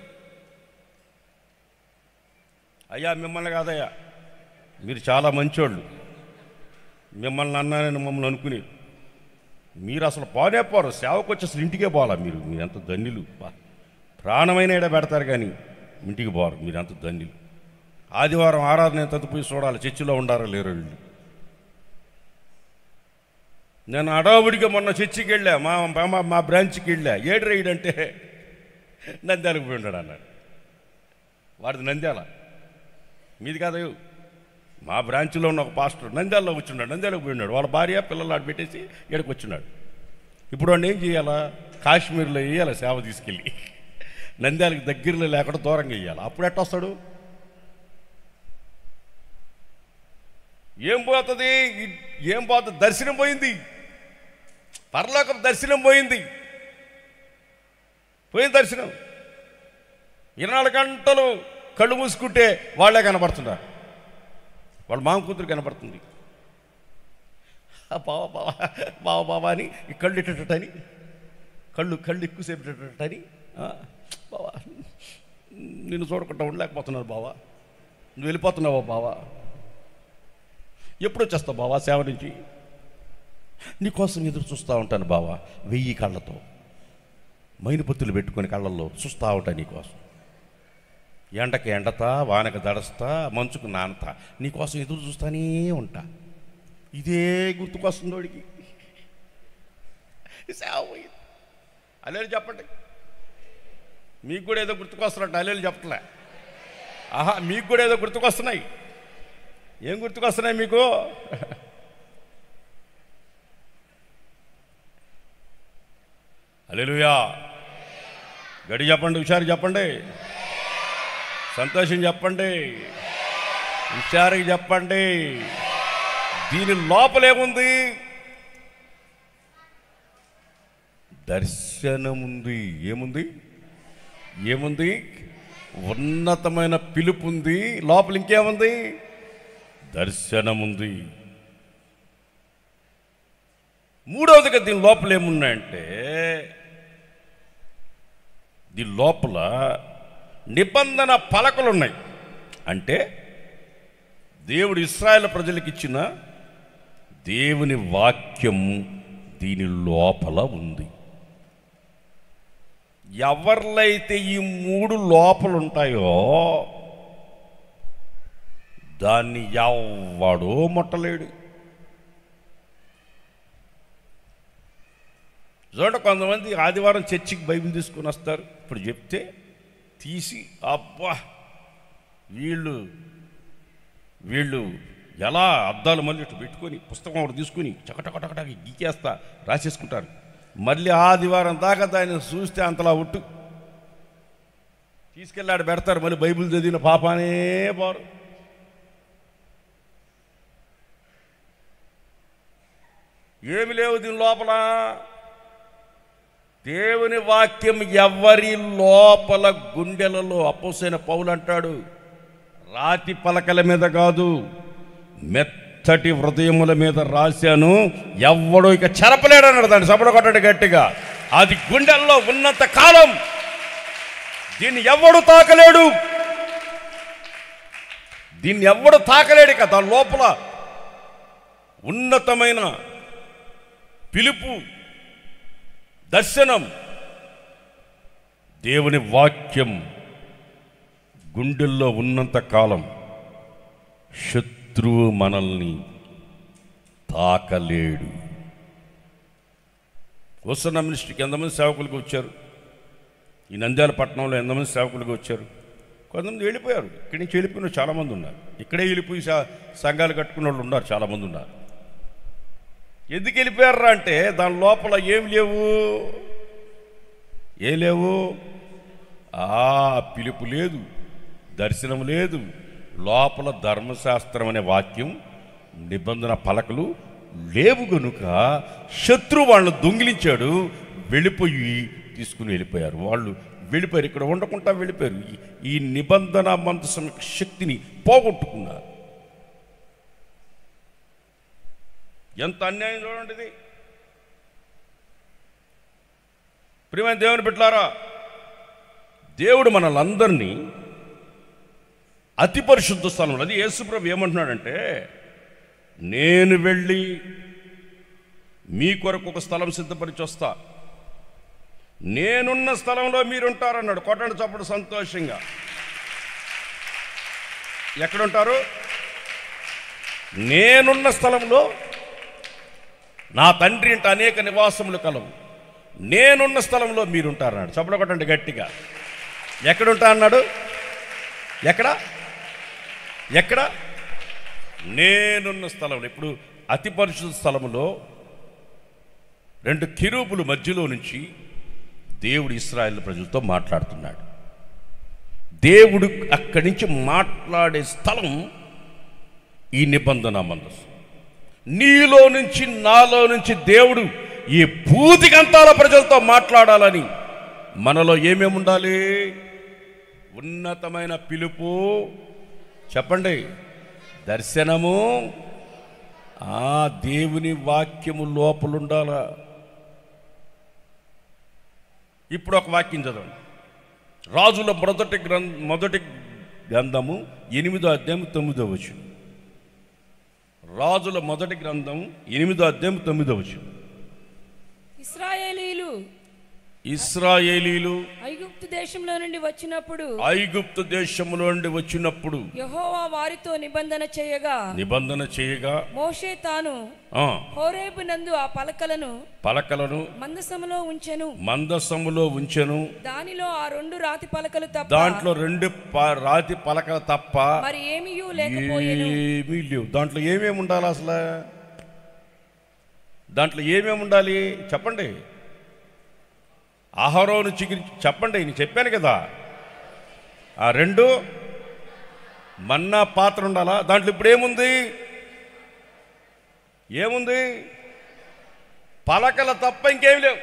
అయ్యా మిమ్మల్ని కాదయ్యా, మీరు చాలా మంచోళ్ళు, మిమ్మల్ని అన్నానని మమ్మల్ని అనుకుని మీరు అసలు పోనే పోరు, సేవకు వచ్చి అసలు ఇంటికే పోవాలా మీరు. మీరు ఎంత ధన్యులు, ప్రాణమైన ఎడ పెడతారు కానీ ఇంటికి పోరు, మీరు ఎంత ధన్యులు. ఆదివారం ఆరాధన తదుపోయి చూడాలి చర్చిలో ఉండారో లేరో వీళ్ళు. నేను అడావుడిగా మొన్న చర్చికి వెళ్ళా, మా మా బ్రాంచ్కి వెళ్ళా. ఏడు రైడంటే నంద్యాలకు పోయి ఉన్నాడు అన్నాడు. వాడిది నంద్యాల, మీది కాదు. మా బ్రాంచ్లో ఉన్న ఒక పాస్టర్ నంద్యాలలో కూర్చున్నాడు, నంద్యాలకు పోయి ఉన్నాడు. వాళ్ళ భార్య పిల్లలు ఆడ పెట్టేసి ఇక్కడికి వచ్చినాడు. ఇప్పుడు వాడిని ఏం చేయాలా? కాశ్మీర్లో వేయాలి సేవ తీసుకెళ్ళి, నంద్యాలకు దగ్గరలో లేకుండా దూరంగా వేయాలి. అప్పుడు ఎట్ట వస్తాడు? ఏం పోతుంది? ఏం పోతుంది? దర్శనం పోయింది, పరలోకం దర్శనం పోయింది. పోయింది దర్శనం. ఇరవై నాలుగు గంటలు కళ్ళు మూసుకుంటే వాళ్ళే కనబడుతున్నారు, వాళ్ళ మామ కూతురు కనబడుతుంది. బావా బావా బావా బావా అని ఈ కళ్ళు ఇట్టని కళ్ళు కళ్ళు ఎక్కువసేపు ఇట్టని బావా నిన్ను చూడకుండా ఉండలేకపోతున్నారు బావా, నువ్వు వెళ్ళిపోతున్నావా బావా, ఎప్పుడు వచ్చేస్తావు బావా సేవ నుంచి? నీకోసం ఎదురు చూస్తూ ఉంటాను బావా, వెయ్యి కళ్ళతో మైనపత్తులు పెట్టుకొని కళ్ళల్లో చూస్తూ ఉంటాను నీకోసం. ఎండకి ఎండతా, వానకి దడస్తా, మంచుకు నానతా, నీకోసం ఎదురు చూస్తానే ఉంటా. ఇదే గుర్తుకొస్తుంది వాడికి. సేవ అల్లేలు చెప్పండి. మీకు కూడా ఏదో గుర్తుకొస్తున్నట్టు అల్లేలు చెప్పట్లే. ఆహా, మీకు కూడా ఏదో గుర్తుకొస్తున్నాయి. ఏం గుర్తుకొస్తున్నాయి మీకు? హల్లెలూయా. గడి చెప్పండి, హుషారు చెప్పండి, సంతోషం చెప్పండి, హుషారుగా చెప్పండి. దీని లోపలేముంది? దర్శనముంది. ఏముంది? ఏముంది? ఉన్నతమైన పిలుపు ఉంది. లోపల ఇంకేముంది? దర్శనముంది. మూడవదిగా దీని లోపల ఏమున్నాయంటే, దీని లోపల నిబంధన పలకలు ఉన్నాయి. అంటే దేవుడు ఇశ్రాయేలు ప్రజలకు ఇచ్చిన దేవుని వాక్యం దీని లోపల ఉంది. ఎవరిలైతే ఈ మూడు లోపల ఉంటాయో దాన్ని ఎవ్వడో ముట్టలేడు. చూడ కొంతమంది ఆదివారం చర్చికి బైబిల్ తీసుకొని వస్తారు. ఇప్పుడు చెప్తే తీసి అబ్బా వీళ్ళు వీళ్ళు ఎలా అద్దాలు మళ్ళీ ఇటు పెట్టుకొని పుస్తకం ఒకటి తీసుకుని చకటకటకటకి గీకేస్తా రాసేసుకుంటారు. మళ్ళీ ఆదివారం దాకా దాన్ని చూస్తే అంతలా ఉట్టు తీసుకెళ్ళాడు పెడతారు. మళ్ళీ బైబిల్ చదివిన పాపానే పోరు. ఏమి లేవు దీని లోపల. దేవుని వాక్యం ఎవరి లోపల గుండెలలో, అపోసైన పౌలు అంటాడు, రాతి పలకల మీద కాదు మెత్తటి హృదయముల మీద రాశాను, ఎవ్వడో ఇక చెరపలేడు అన్నాడు. దాన్ని సపడ కొట్టడు గట్టిగా. అది గుండెల్లో ఉన్నంత కాలం దీన్ని ఎవ్వడు తాకలేడు. దీన్ని ఎవ్వడు తాకలేడు. ఇక దాని లోపల ఉన్నతమైన పిలుపు, దర్శనం, దేవుని వాక్యం గుండెల్లో ఉన్నంత కాలం శత్రువు మనల్ని తాకలేడు. వస్తున్న మినిస్ట్రీకి ఎంతమంది సేవకులుగా వచ్చారు? ఈ నంద్యాల పట్టణంలో ఎంతమంది సేవకులుగా వచ్చారు? కొంతమంది వెళ్ళిపోయారు. ఇక్కడి నుంచి వెళ్ళిపోయిన చాలామంది ఉన్నారు. ఇక్కడే వెళ్ళిపోయి సంఘాలు కట్టుకున్న వాళ్ళు ఉన్నారు, చాలామంది ఉన్నారు. ఎందుకు వెళ్ళిపోయారా అంటే దాని లోపల ఏం లేవు. ఏ లేవు? ఆ పిలుపు లేదు, దర్శనం లేదు. లోపల ధర్మశాస్త్రం అనే వాక్యం, నిబంధన పలకలు లేవు గనుక శత్రువు వాళ్ళను దొంగిలించాడు. వెళ్ళిపోయి తీసుకుని వెళ్ళిపోయారు. వాళ్ళు వెళ్ళిపోయారు, ఇక్కడ ఉండకుండా వెళ్ళిపోయారు. ఈ నిబంధన మంత్రం శక్తిని పోగొట్టుకున్నారు. ఎంత అన్యాయం చూడండి ఇది. ప్రియమైన దేవుని బిడ్డలారా, దేవుడు మనల్ని అతి పరిశుద్ధ స్థలంలో, అది యేసుప్రభు ఏమంటున్నాడంటే, నేను వెళ్ళి మీ కొరకు ఒక స్థలం సిద్ధపరిచి వస్తా, నేనున్న స్థలంలో మీరుంటారన్నాడు. కొట్టండి చప్పుడు సంతోషంగా. ఎక్కడుంటారు? నేనున్న స్థలంలో. నా తండ్రి ఇంట అనేక నివాసములు కలవు, నేనున్న స్థలంలో మీరుంటారన్నాడు. చప్పుడు కొట్టండి గట్టిగా. ఎక్కడుంటా అన్నాడు? ఎక్కడ? ఎక్కడ? నేనున్న స్థలంలో. ఇప్పుడు అతి పరిశుద్ధ స్థలంలో రెండు కెరూబుల మధ్యలో నుంచి దేవుడు ఇశ్రాయేలు ప్రజలతో మాట్లాడుతున్నాడు. దేవుడు అక్కడి నుంచి మాట్లాడే స్థలం ఈ నిబంధన మందసం. నీలో నుంచి, నాలో నుంచి దేవుడు ఈ భూదిగంతాల ప్రజలతో మాట్లాడాలని మనలో ఏమేమి ఉండాలి? ఉన్నతమైన పిలుపు, చెప్పండి, దర్శనము, ఆ దేవుని వాక్యము లోపలుండాల. ఇప్పుడు ఒక వాక్యం చదవండి. రాజుల మొదటి గ్రంథ మొదటి గ్రంథము ఎనిమిదో అధ్యాయం తొమ్మిదో వచనం. రాజుల మొదటి గ్రంథం ఎనిమిదో అధ్యాయం తొమ్మిదో వచనం. ఇశ్రాయేలీలు ఇశ్రాయేలీలు ఐగుప్తు దేశంలో నుండి వచ్చినప్పుడు ఐగుప్తు దేశంలో నుండి వచ్చినప్పుడు యెహోవా వారితో నిబంధన చేయగా నిబంధన చేయగా మోషే తాను ఆ హోరేబు నందు ఆ పలకలను పలకలను మందసములో ఉంచెను మందసములో ఉంచెను. దానిలో ఆ రెండు రాతి పలకలు తప్ప దాంట్లో రెండు ప- రాతి పలకలు తప్ప మరి ఏమీయూ లేకపోయెను. ఏమీ లేవు. దాంట్లో ఏమేమి ఉండాలి అసలు? దాంట్లో ఏమేమి ఉండాలి చెప్పండి. అహరోను చిగిరి చెప్పండి. నేను చెప్పాను కదా, ఆ రెండు మన్నా పాత్ర ఉండాలా. దాంట్లో ఇప్పుడు ఏముంది? ఏముంది? పలకల తప్ప ఇంకేమి లేవు.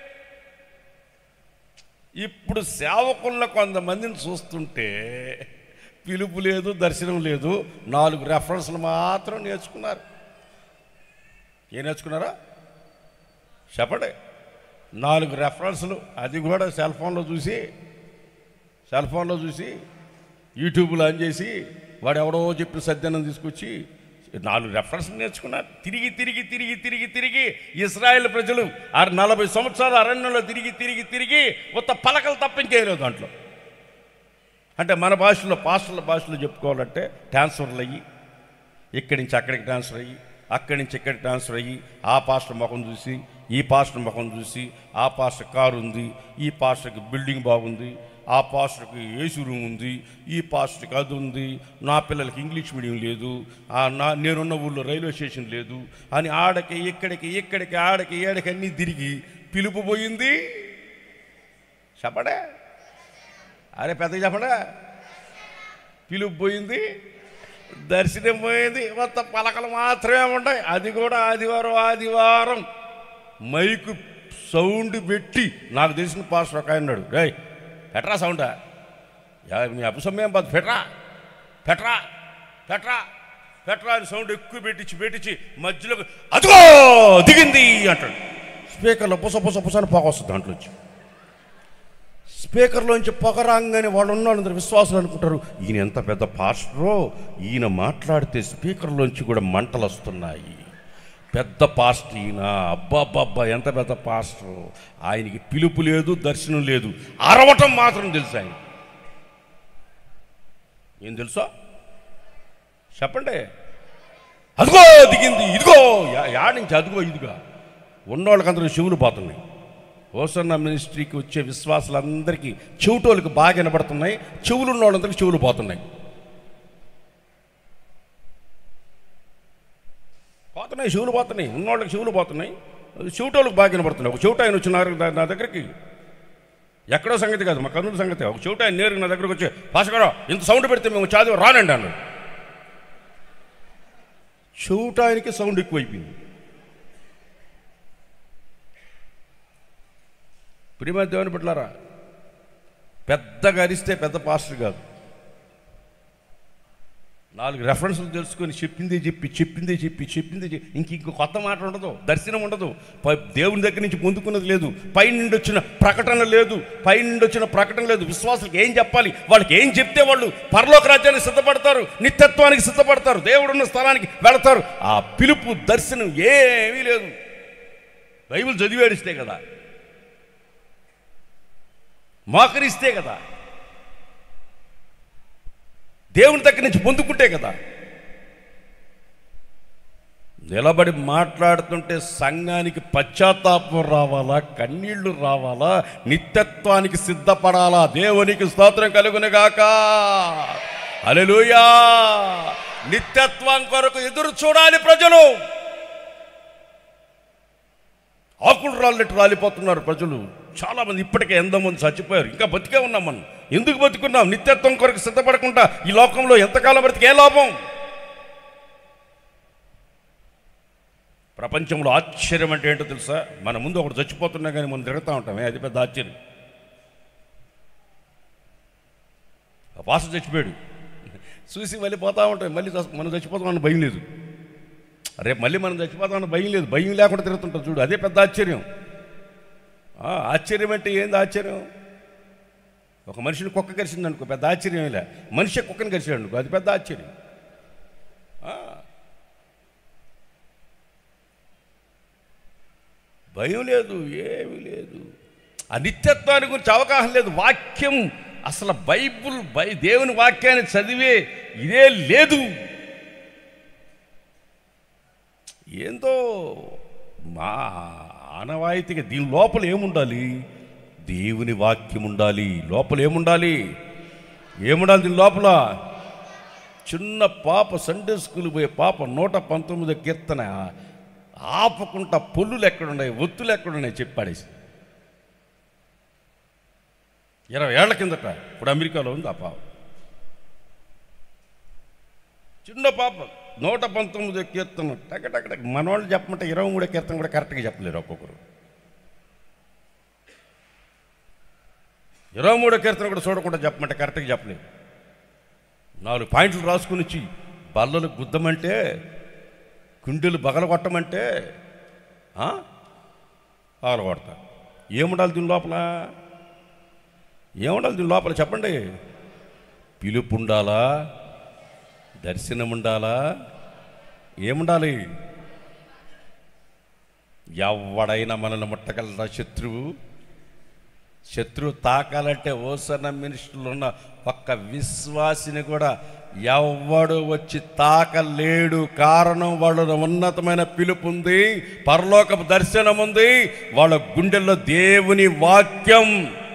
ఇప్పుడు సేవకుల్లో కొంతమందిని చూస్తుంటే పిలుపు లేదు, దర్శనం లేదు, నాలుగు రెఫరెన్స్లు మాత్రం నేర్చుకున్నారు. ఏం నేర్చుకున్నారా చెప్పండి? నాలుగు రెఫరెన్స్లు, అది కూడా సెల్ ఫోన్లో చూసి సెల్ ఫోన్లో చూసి యూట్యూబ్లో ఆన్ చేసి వాడు ఎవడో చెప్పిన సత్యాన్ని తీసుకొచ్చి నాలుగు రెఫరెన్స్లు నేర్చుకున్నారు. తిరిగి తిరిగి తిరిగి తిరిగి తిరిగి ఇశ్రాయేల్ ప్రజలు ఆ నలభై సంవత్సరాల అరణ్యంలో తిరిగి తిరిగి తిరిగి మొత్తం పలకలు తప్ప ఇంకేయలేదు దాంట్లో. అంటే మన భాషలో పాస్టర్ల భాషలో చెప్పుకోవాలంటే ట్రాన్స్ఫర్లు అయ్యి ఇక్కడి నుంచి అక్కడికి ట్రాన్స్ఫర్ అయ్యి అక్కడి నుంచి ఇక్కడికి ట్రాన్స్ఫర్ అయ్యి ఆ పాస్టర్ ముఖం చూసి ఈ పాస్టర్ ముఖం చూసి ఆ పాస్టర్ కారు ఉంది, ఈ పాస్టర్కి బిల్డింగ్ బాగుంది, ఆ పాస్టర్కి ఏసీ రూమ్ ఉంది, ఈ పాస్టర్కి అది ఉంది, నా పిల్లలకి ఇంగ్లీష్ మీడియం లేదు, ఆ నా నేనున్న ఊళ్ళో రైల్వే స్టేషన్ లేదు అని ఆడకి ఇక్కడికి ఇక్కడికి ఆడకి ఏడకి అన్నీ తిరిగి పిలుపు పోయింది. చెప్పడే అరే పెద్దగా చెప్పడా? పిలుపు పోయింది, దర్శనం పోయింది, మొత్తం పలకలు మాత్రమే ఉంటాయి. అది కూడా ఆదివారం ఆదివారం మైకు సౌండ్ పెట్టి నాకు తెలిసిన పాస్టర్ ఒక ఆయన ఉన్నాడు, రే పెట్రా సౌండా మీ అపసమయం బాధ పెట్రా పెట్రా పెట్రా పెట్రా అని సౌండ్ ఎక్కువ పెట్టించి పెట్టించి మధ్యలో అదిగో దిగింది అంటాడు. స్పీకర్లో పుస పుస పుస అని పొగ వస్తుంది. దాంట్లోంచి స్పీకర్లోంచి పొగ రాగానే వాళ్ళు ఉన్న వాళ్ళందరూ విశ్వాసులు అనుకుంటారు ఈయన ఎంత పెద్ద పాస్టరో, ఈయన మాట్లాడితే స్పీకర్లోంచి కూడా మంటలు వస్తున్నాయి. పెద్ద పాస్టర్ ఈయన, అబ్బాబ్బా ఎంత పెద్ద పాస్టర్. ఆయనకి పిలుపు లేదు, దర్శనం లేదు, అరవటం మాత్రం తెలుసు. ఆయన ఏం తెలుసా చెప్పండి? అదిగో దిగింది, ఇదిగో యాడ్ నుంచి అదిగో ఇదిగా ఉన్నవాళ్ళకి అందరూ చెవులు పోతున్నాయి. హోసన్న మినిస్ట్రీకి వచ్చే విశ్వాసులందరికీ చెవిటోళ్ళకి బాగా వినబడుతున్నాయి, చెవులు ఉన్న వాళ్ళందరికీ చెవులు పోతున్నాయి పోతున్నాయి చెవులు పోతున్నాయి ఉన్నవాళ్ళకి చెవులు పోతున్నాయి, చెవిటోళ్ళకి బాగా వినబడుతున్నాయి. ఒక చెవిట ఆయన వచ్చినారు నా దగ్గరికి, ఎక్కడో సంగతి కాదు, మా కర్నూలు సంగతి. ఒక చెవిట ఆయన నేరుగా నా దగ్గరకు వచ్చి, పాస్టర్ ఇంత సౌండ్ పెడితే మేము చదివి రానండి అన్నాడు. చెవిట ఆయనకి సౌండ్ ఎక్కువైపోయింది. ప్రియమైన దేవుని బిడ్డలారా, పెద్దగా అరిస్తే పెద్ద పాస్టర్ కాదు. నాలుగు రెఫరెన్స్లు తెలుసుకొని చెప్పిందే చెప్పి చెప్పిందే చెప్పి చెప్పిందే చెప్పి ఇంక ఇంకో కొత్త మాట ఉండదు, దర్శనం ఉండదు, దేవుని దగ్గర నుంచి పొందుకున్నది లేదు, పై నుండి వచ్చిన ప్రకటన లేదు, పై నుండి వచ్చిన ప్రకటన లేదు. విశ్వాసులకు ఏం చెప్పాలి, వాళ్ళకి ఏం చెప్తే వాళ్ళు పరలోక రాజ్యానికి సిద్ధపడతారు, నిత్యత్వానికి సిద్ధపడతారు, దేవుడున్న స్థలానికి వెళతారు. ఆ పిలుపు దర్శనం ఏమీ లేదు. బైబిల్ చదివేడిస్తే కదా, మోకరిస్తే కదా, దేవుని దగ్గర నుంచి పొందుకుంటే కదా. నిలబడి మాట్లాడుతుంటే సంఘానికి పశ్చాత్తాపం రావాలా, కన్నీళ్లు రావాలా, నిత్యత్వానికి సిద్ధపడాలా. దేవునికి స్తోత్రం కలుగునుగాక. హల్లెలూయా. నిత్యత్వం కొరకు ఎదురు చూడాలి ప్రజలు. ఆకులు రాళ్ళట్టు రాలిపోతున్నారు ప్రజలు. చాలామంది ఇప్పటికే ఎంతమంది చచ్చిపోయారు, ఇంకా బతికే ఉన్నాం. మనం ఎందుకు బతుకున్నాం? నిత్యత్వం కొరకు సిద్ధపడకుండా ఈ లోకంలో ఎంతకాలం బ్రతికే లాభం? ప్రపంచంలో ఆశ్చర్యం అంటే ఏంటో తెలుసా? మన ముందు ఒకటి చచ్చిపోతున్నా కానీ మనం తిరుగుతూ ఉంటామే, అది పెద్ద ఆశ్చర్యం. వాస చచ్చిపోయాడు, చూసి మళ్ళీ పోతూ ఉంటాం, మళ్ళీ మనం చచ్చిపోతామని భయం లేదు. రేపు మళ్ళీ మనం చచ్చిపోతామని భయం లేదు, భయం లేకుండా తిరుగుతుంటాం చూడు, అదే పెద్ద ఆశ్చర్యం. ఆశ్చర్యం అంటే ఏంది ఆశ్చర్యం? ఒక మనిషిని కుక్క కరిచింది అనుకో, పెద్ద ఆశ్చర్యం ఇలా. మనిషి కుక్కని కరిచాడు అనుకో, అది పెద్ద ఆశ్చర్యం. భయం లేదు, ఏమీ లేదు. ఆ నిత్యత్వాన్ని గురించి అవగాహన లేదు. వాక్యం అసలు బైబుల్ బై దేవుని వాక్యాన్ని చదివే ఇదే లేదు. ఏందో మా ఆనవాయితీగా దీని లోపల ఏముండాలి? దేవుని వాక్యం ఉండాలి. లోపల ఏముండాలి? ఏముండాలి దీని లోపల? చిన్న పాప సండే స్కూల్ పోయే పాప నూట పంతొమ్మిది కీర్తన ఆపకుండా పొల్లులు ఎక్కడున్నాయి, ఒత్తులు ఎక్కడున్నాయి చెప్పాడేసి. ఇరవై ఏళ్ల కిందట, ఇప్పుడు అమెరికాలో ఉంది ఆ పాప. చిన్న పాప నూట పంతొమ్మిది కీర్తన టక టక టక. మన వాళ్ళు చెప్పమంటే ఇరవై మూడో కీర్తన కూడా కరెక్ట్గా చెప్పలేరు ఒక్కొక్కరు. ఇరవై మూడో కీర్తన కూడా చూడకుండా చెప్పమంటే కరెక్ట్గా చెప్పలేరు. నాలుగు పాయింట్లు రాసుకుని వచ్చి బల్లలు గుద్దమంటే, కుండీలు బగల కొట్టమంటే పగల కొడతా. ఏముండాలి దీని లోపల? ఏముండాలి దీని లోపల చెప్పండి? పిలుపు ఉండాలా? దర్శనం ఉండాలా? ఏముండాలి? ఎవడైనా మనల్ని ముట్టగలరా శత్రువు? శత్రువు తాకాలంటే ఓసన్న మినిస్టర్లు ఉన్న ఒక్క విశ్వాసిని కూడా ఎవడు వచ్చి తాకలేడు. కారణం వాళ్ళ ఉన్నతమైన పిలుపు ఉంది, పరలోకపు దర్శనం ఉంది, వాళ్ళ గుండెల్లో దేవుని వాక్యం.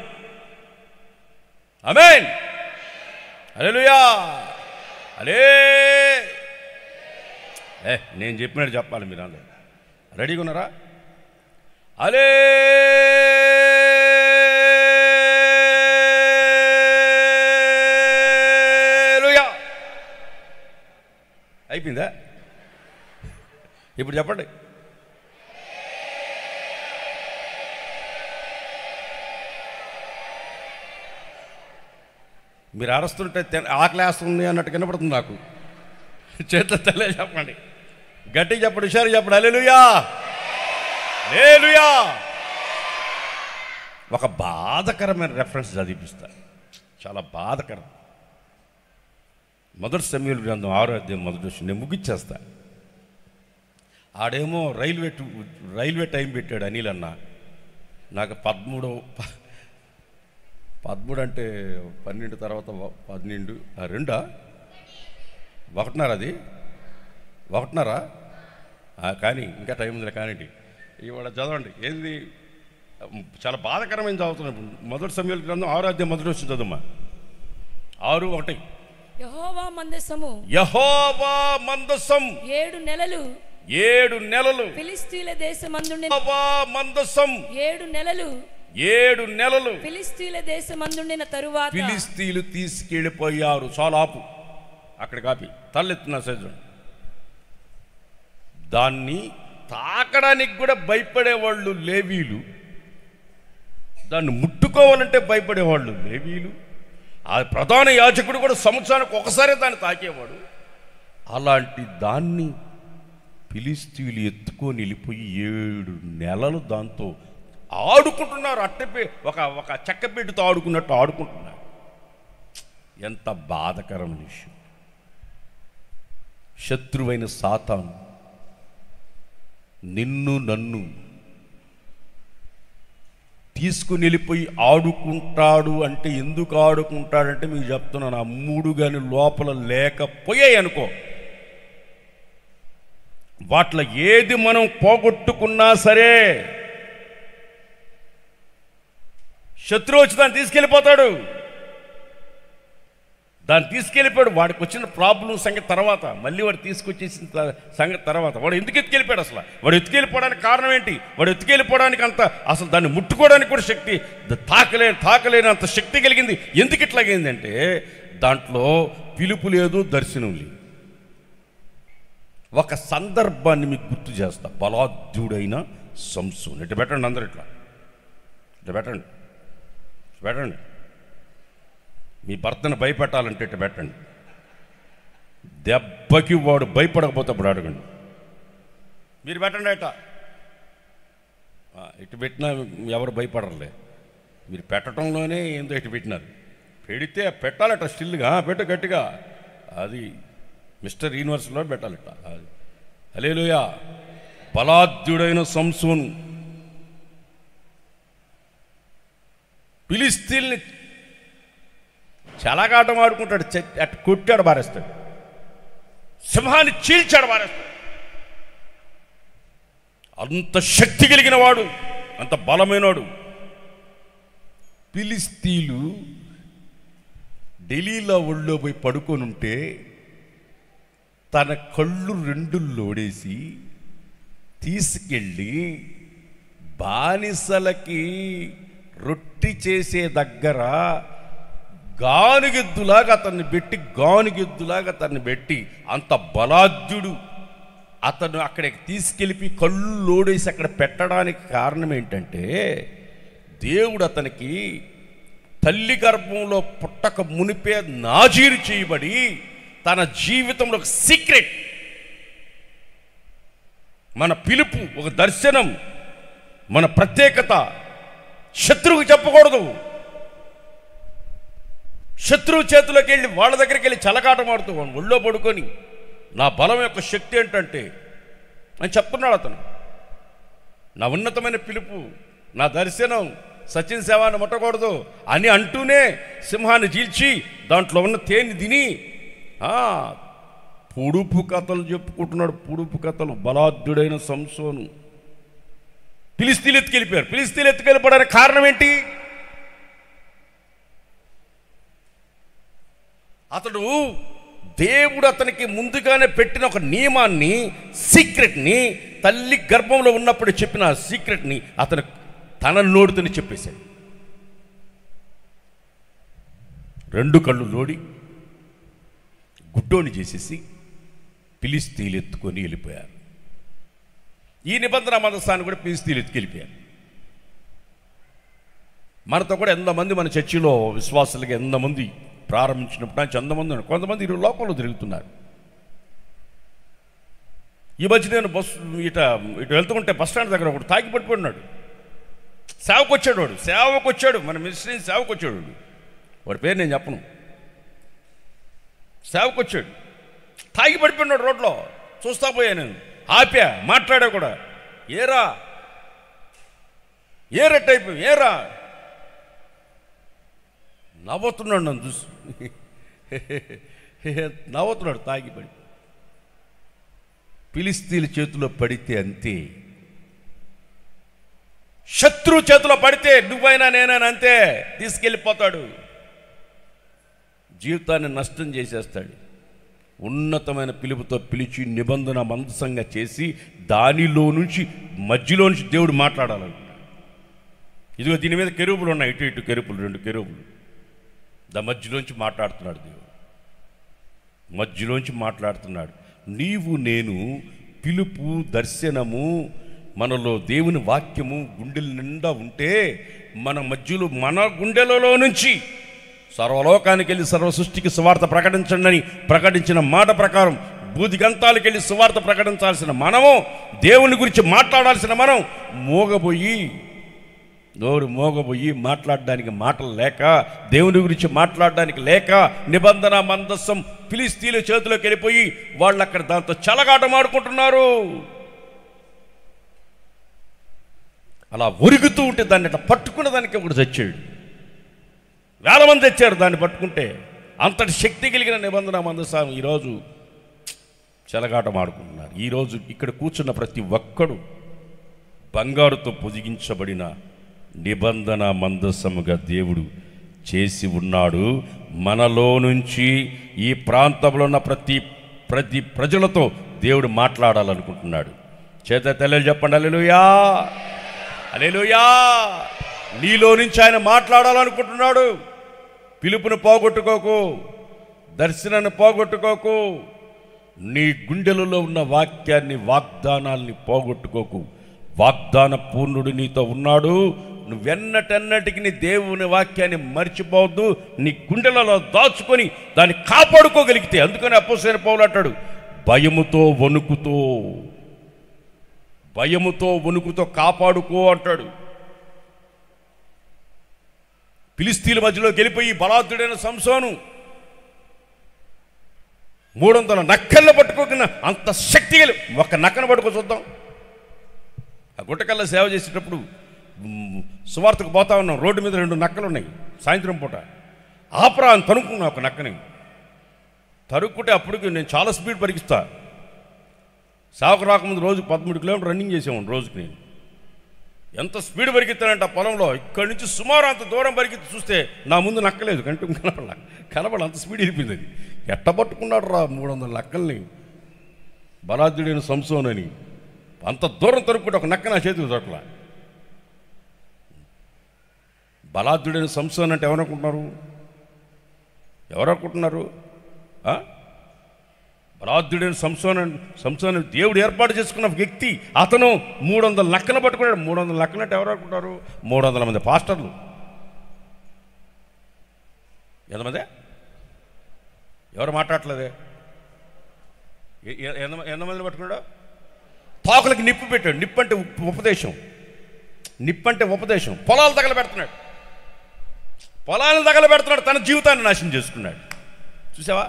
ఆమేన్, హల్లెలూయా. అలే ఏ నేను చెప్పినట్టు చెప్పాలి మీరు. అందరూ రెడీగా ఉన్నారా? అలే అయిపోయిందా? ఇప్పుడు చెప్పండి. మీరు అరుస్తుంటే ఆకలేస్తుంది అన్నట్టు కనపడుతుంది నాకు. చేత తలే చెప్పండి, గట్టిగా చెప్పండి, హుషారు చెప్పండి. హల్లెలూయా, హల్లెలూయా. ఒక బాధకరమైన రెఫరెన్స్ చదివిస్తా, చాలా బాధకరం. మొదటి సమూయేలు గ్రంథం ఆరో అధ్యాయం మొదటి వచ్చి నేను ముగిచ్చేస్తా. ఆడేమో రైల్వే రైల్వే టైం పెట్టాడు అనిల్ అన్న. నాకు పదమూడు పదమూడు అంటే పన్నెండు తర్వాత పన్నెండు రెండా ఒకటిన్నర, అది ఒకటిన్నరా కానీ ఇంకా టైం ఉందిలే. కానివ్వండి, ఇవాళ చదవండి. ఏంది చాలా బాధకరమైన చదువుతున్నాం. మొదటి సమూయేలు గ్రంథం ఆరో అధ్యాయం మొదటి వచ్చి చదువుమా. ఆరు ఒకటి. యెహోవా మందసము యెహోవా మందసం ఏడు నెలలు ఏడు నెలలు ఫిలిష్తీయుల దేశమందుండిన యెహోవా మందసం ఏడు నెలలు ఏడు నెలలు ఫిలిష్తీయుల దేశమందుండిన తరువాత ఫిలిష్తీయులు తీసుకెళ్ళిపోయారు. చాలా ఆపు, అక్కడ కాపి తలెత్తున్న సైజు. దాన్ని తాకడానికి కూడా భయపడేవాళ్ళు లేవీలు, దాన్ని ముట్టుకోవాలంటే భయపడేవాళ్ళు లేవీలు. ఆ ప్రధాన యాజకుడు కూడా సంవత్సరానికి ఒకసారి దాన్ని తాకేవాడు. అలాంటి దాన్ని ఫిలిష్తీయులు ఎత్తుకొని వెళ్ళిపోయి ఏడు నెలలు దాంతో ఆడుకుంటున్నారు. అట్టపే ఒక ఒక చెక్కపెట్టుతో ఆడుకున్నట్టు ఆడుకుంటున్నారు. ఎంత బాధకరమైన విషయం. శత్రువైన సాతాను నిన్ను నన్ను తీసుకుని వెళ్ళిపోయి ఆడుకుంటాడు. అంటే ఎందుకు ఆడుకుంటాడంటే మీకు చెప్తున్నాను, ఆ మూడు కానీ లోపల లేకపోయాయి అనుకో, వాటిలో ఏది మనం పోగొట్టుకున్నా సరే శత్రువు వచ్చి దాన్ని తీసుకెళ్ళిపోతాడు. దాన్ని తీసుకెళ్ళిపోయాడు. వాడికి వచ్చిన ప్రాబ్లం సంగతి తర్వాత, మళ్ళీ వాడు తీసుకొచ్చేసిన సంగతి తర్వాత, వాడు ఎందుకు ఎత్తుకెళ్ళిపోయాడు? అసలు వాడు ఎత్తుకెళ్ళిపోవడానికి కారణం ఏంటి? వాడు ఎత్తుకెళ్ళిపోవడానికి అంత అసలు దాన్ని ముట్టుకోవడానికి కూడా శక్తి, తాకలే తాకలేని అంత శక్తి కలిగింది. ఎందుకు ఇట్లాగైంది అంటే దాంట్లో పిలుపు లేదు, దర్శనం లేదు. ఒక సందర్భాన్ని మీకు గుర్తు చేస్తా. బలాఢ్యుడైన సంసోను. ఇట్లా పెట్టండి, అందరు ఇట్లా ఇట్లా పెట్టండి పెట్టండి మీ భర్తను భయపెట్టాలంటే ఇట్లా పెట్టండి. దెబ్బకి వాడు భయపడకపోతే అప్పుడు అడగండి. మీరు పెట్టండి అట. ఇటు పెట్టినా ఎవరు భయపడరులే. మీరు పెట్టడంలోనే ఏందో ఇటు పెట్టినారు. పెడితే పెట్టాలట స్టిల్గా, పెట్టు గట్టిగా. అది మిస్టర్ యూనివర్స్లో పెట్టాలట. అది హల్లెలూయా. బలాఢ్యుడైన సంసోను ఫిలిస్తీన్ని చెలగాటం ఆడుకుంటాడు, అటు కొట్టాడు బారేస్తాడు, సింహాన్ని చీల్చాడు బారేస్తాడు. అంత శక్తి కలిగిన వాడు, అంత బలమైనవాడు. ఫిలిస్తీన్లు ఢిల్లీలో ఒళ్ళో పోయి పడుకొని ఉంటే తన కళ్ళు రెండు లోడేసి తీసుకెళ్ళి బానిసలకి రొట్టి చేసే దగ్గర గానుగెద్దులాగా అతన్ని పెట్టి గానుగెద్దులాగా అతన్ని పెట్టి అంత బలాఢ్యుడు అతను అక్కడికి తీసుకెళ్ళి కళ్ళు లోడేసి అక్కడ పెట్టడానికి కారణం ఏంటంటే, దేవుడు అతనికి తల్లి గర్భంలో పుట్టక మునిపే నాజీరు చేయబడి తన జీవితంలో ఒక సీక్రెట్, మన పిలుపు, ఒక దర్శనం, మన ప్రత్యేకత శత్రువుకి చెప్పకూడదు. శత్రువు చేతిలోకి వెళ్ళి వాళ్ళ దగ్గరికి వెళ్ళి చలకాటం ఆడుతూ ఒళ్ళో పడుకొని నా బలం యొక్క శక్తి ఏంటంటే అని చెప్తున్నాడు అతను. నా ఉన్నతమైన పిలుపు, నా దర్శనం, సచిన్ సేవాన్ని ముట్టకూడదు అని అంటూనే సింహాన్ని చీల్చి దాంట్లో ఉన్న తేనె తిని పొడుపు కథలు చెప్పుకుంటున్నాడు. పొడుపు కథలు. బలాఢ్యుడైన సంసోను ఫిలిస్తీన్లు ఎత్తుకెళ్ళిపోయారు. ఫిలిస్తీన్లు ఎత్తుకెళ్ళిపోవడానికి కారణం ఏంటి? అతడు దేవుడు అతనికి ముందుగానే పెట్టిన ఒక నియమాన్ని, సీక్రెట్ని, తల్లి గర్భంలో ఉన్నప్పుడు చెప్పిన సీక్రెట్ని అతను తన నోడుతోని చెప్పేశాడు. రెండు కళ్ళు లోడి గుడ్డోని చేసేసి ఫిలిస్తీన్లు ఎత్తుకొని వెళ్ళిపోయారు. ఈ నిబంధన మందసాన్ని కూడా ఫిలిస్తీన్లు ఎత్తుకెళ్ళిపోయారు. మనతో కూడా ఎంతమంది మన చర్చిలో విశ్వాసులుగా ఎంతమంది ప్రారంభించినప్పుడు నుంచి ఎంతమంది, కొంతమంది ఇరు లోకంలో తిరుగుతున్నారు. ఈ మధ్య నేను బస్సు ఇట ఇటు వెళ్తుంటే బస్ స్టాండ్ దగ్గర ఒకటి తాగి పడిపోయినాడు. సేవకు వచ్చాడు వాడు, సేవకు వచ్చాడు మన మినిస్ట్రీ సేవకు వచ్చాడు వాడు. వాడి పేరు నేను చెప్పను. సేవకు వచ్చాడు, తాగి పడిపోయినాడు రోడ్లో. చూస్తా పోయా నేను, ఆప్యా, మాట్లాడా కూడా. ఏరా ఏ రెట్ అయిపోయి ఏరా నవ్వుతున్నాడు, నన్ను చూసి నవ్వుతున్నాడు. తాగి పడి ఫిలిస్తీన్ల చేతిలో పడితే అంతే, శత్రు చేతిలో పడితే నువ్వైనా నేనైనా అంతే, తీసుకెళ్ళిపోతాడు, జీవితాన్ని నష్టం చేసేస్తాడు. ఉన్నతమైన పిలుపుతో పిలిచి నిబంధన మందసంగా చేసి దానిలో నుంచి మధ్యలో నుంచి దేవుడు మాట్లాడాలనుకున్నాడు. ఇదిగో దీని మీద కెరూబులు ఉన్నాయి, ఇటు ఇటు కెరూబులు, రెండు కెరూబులు. దా మధ్యలోంచి మాట్లాడుతున్నాడు దేవుడు, మధ్యలోంచి మాట్లాడుతున్నాడు. నీవు నేను పిలుపు, దర్శనము, మనలో దేవుని వాక్యము గుండెల నిండా ఉంటే మన మధ్యలో, మన గుండెలలో నుంచి సర్వలోకానికి వెళ్ళి సర్వ సృష్టికి సువార్త ప్రకటించండి అని ప్రకటించిన మాట ప్రకారం బూదిగంతాలకు వెళ్ళి సువార్త ప్రకటించాల్సిన మనము, దేవుని గురించి మాట్లాడాల్సిన మనం మోగబోయి నోరు మోగబోయి మాట్లాడడానికి మాటలు లేక, దేవుని గురించి మాట్లాడడానికి లేక నిబంధన మందస్సం ఫిలిస్తీన్ల చేతిలోకి వెళ్ళిపోయి వాళ్ళు అక్కడ దాంతో చలగాటం ఆడుకుంటున్నారు. అలా ఒరుగుతూ ఉంటే దాన్ని అట్లా పట్టుకున్న దానికి ఒకటి చచ్చాడు. వేల మంది తెచ్చారు దాన్ని పట్టుకుంటే. అంతటి శక్తి కలిగిన నిబంధన మందసం ఈరోజు చెలగాటం ఆడుకుంటున్నారు. ఈరోజు ఇక్కడ కూర్చున్న ప్రతి ఒక్కడు బంగారుతో పొదిగించబడిన నిబంధన మందసముగా దేవుడు చేసి ఉన్నాడు. మనలో నుంచి ఈ ప్రాంతంలో ఉన్న ప్రతి ప్రతి ప్రజలతో దేవుడు మాట్లాడాలనుకుంటున్నాడు. చేత తెల్లలు చెప్పండి హల్లెలూయా, హల్లెలూయా. నీలో నుంచి ఆయన మాట్లాడాలనుకుంటున్నాడు. పిలుపును పోగొట్టుకోకు, దర్శనాన్ని పోగొట్టుకోకు, నీ గుండెలలో ఉన్న వాక్యాన్ని, వాగ్దానాల్ని పోగొట్టుకోకు. వాగ్దాన పూర్ణుడు నీతో ఉన్నాడు. నువ్వెన్నటెన్నటికి నీ దేవుని వాక్యాన్ని మర్చిపోవద్దు. నీ గుండెలలో దాచుకొని దాన్ని కాపాడుకోగలిగితే, అందుకని అపోస్తలుడైన పౌలు అంటాడు, భయముతో వణుకుతో భయముతో వణుకుతో కాపాడుకో అంటాడు. ఫిలిస్తీన్ల మధ్యలోకి వెళ్ళిపోయి బలాఢ్యుడైన సంసోను మూడు వందల నక్కల్లో పట్టుకోకుండా అంత శక్తి కలిగి ఒక నక్కను పట్టుకో చూద్దాం. ఆ గుట్టకల్లా సేవ చేసేటప్పుడు సువార్తకు పోతా ఉన్నాం, రోడ్డు మీద రెండు నక్కలు ఉన్నాయి. సాయంత్రం పూట ఆపరా అని తరుక్కున్నా ఒక నక్కని. తరుక్కుంటే అప్పటికి నేను చాలా స్పీడ్ పరిగిస్తా. సాగు రాకముందు రోజు పదమూడు కిలోమీటర్ రన్నింగ్ చేసేవాడు రోజుకి. నేను ఎంత స్పీడ్ పరిగెత్తానంటే ఆ పొలంలో ఇక్కడి నుంచి సుమారు అంత దూరం పరిగెత్తి చూస్తే నా ముందు నక్కలేదు, కంటి కనపడ కనపడ అంత స్పీడ్ వెళ్ళిపోయింది. అది ఎట్ట పట్టుకున్నాడు రా మూడు వందల నక్కల్ని బలాఢ్యుడైన సంసోన్ అని. అంత దూరం తరుక్కుంటే ఒక నక్క నా చేతికి చోట్ల. బలాఢ్యుడైన సంసోన్ అంటే ఎవరనుకుంటున్నారు? ఎవరనుకుంటున్నారు? బలాఢ్యుడైన సంసోన్ సంసోన్ దేవుడు ఏర్పాటు చేసుకున్న వ్యక్తి. అతను మూడు వందల నక్కలు పట్టుకున్నాడు. మూడు వందల నక్కలు అంటే ఎవరు అనుకుంటారు? మూడు వందల మంది పాస్టర్లు. ఎంతమంది? ఎవరు మాట్లాడలేదే? ఎంతమంది పట్టుకున్నాడు? తాకులకి నిప్పు పెట్టాడు. నిప్పు అంటే ఉపదేశం. నిప్పు అంటే ఉపదేశం. పొలాలు తగలబెడుతున్నాడు. పొలాలను తగలబెడుతున్నాడు. తన జీవితాన్ని నాశనం చేసుకున్నాడు. చూసావా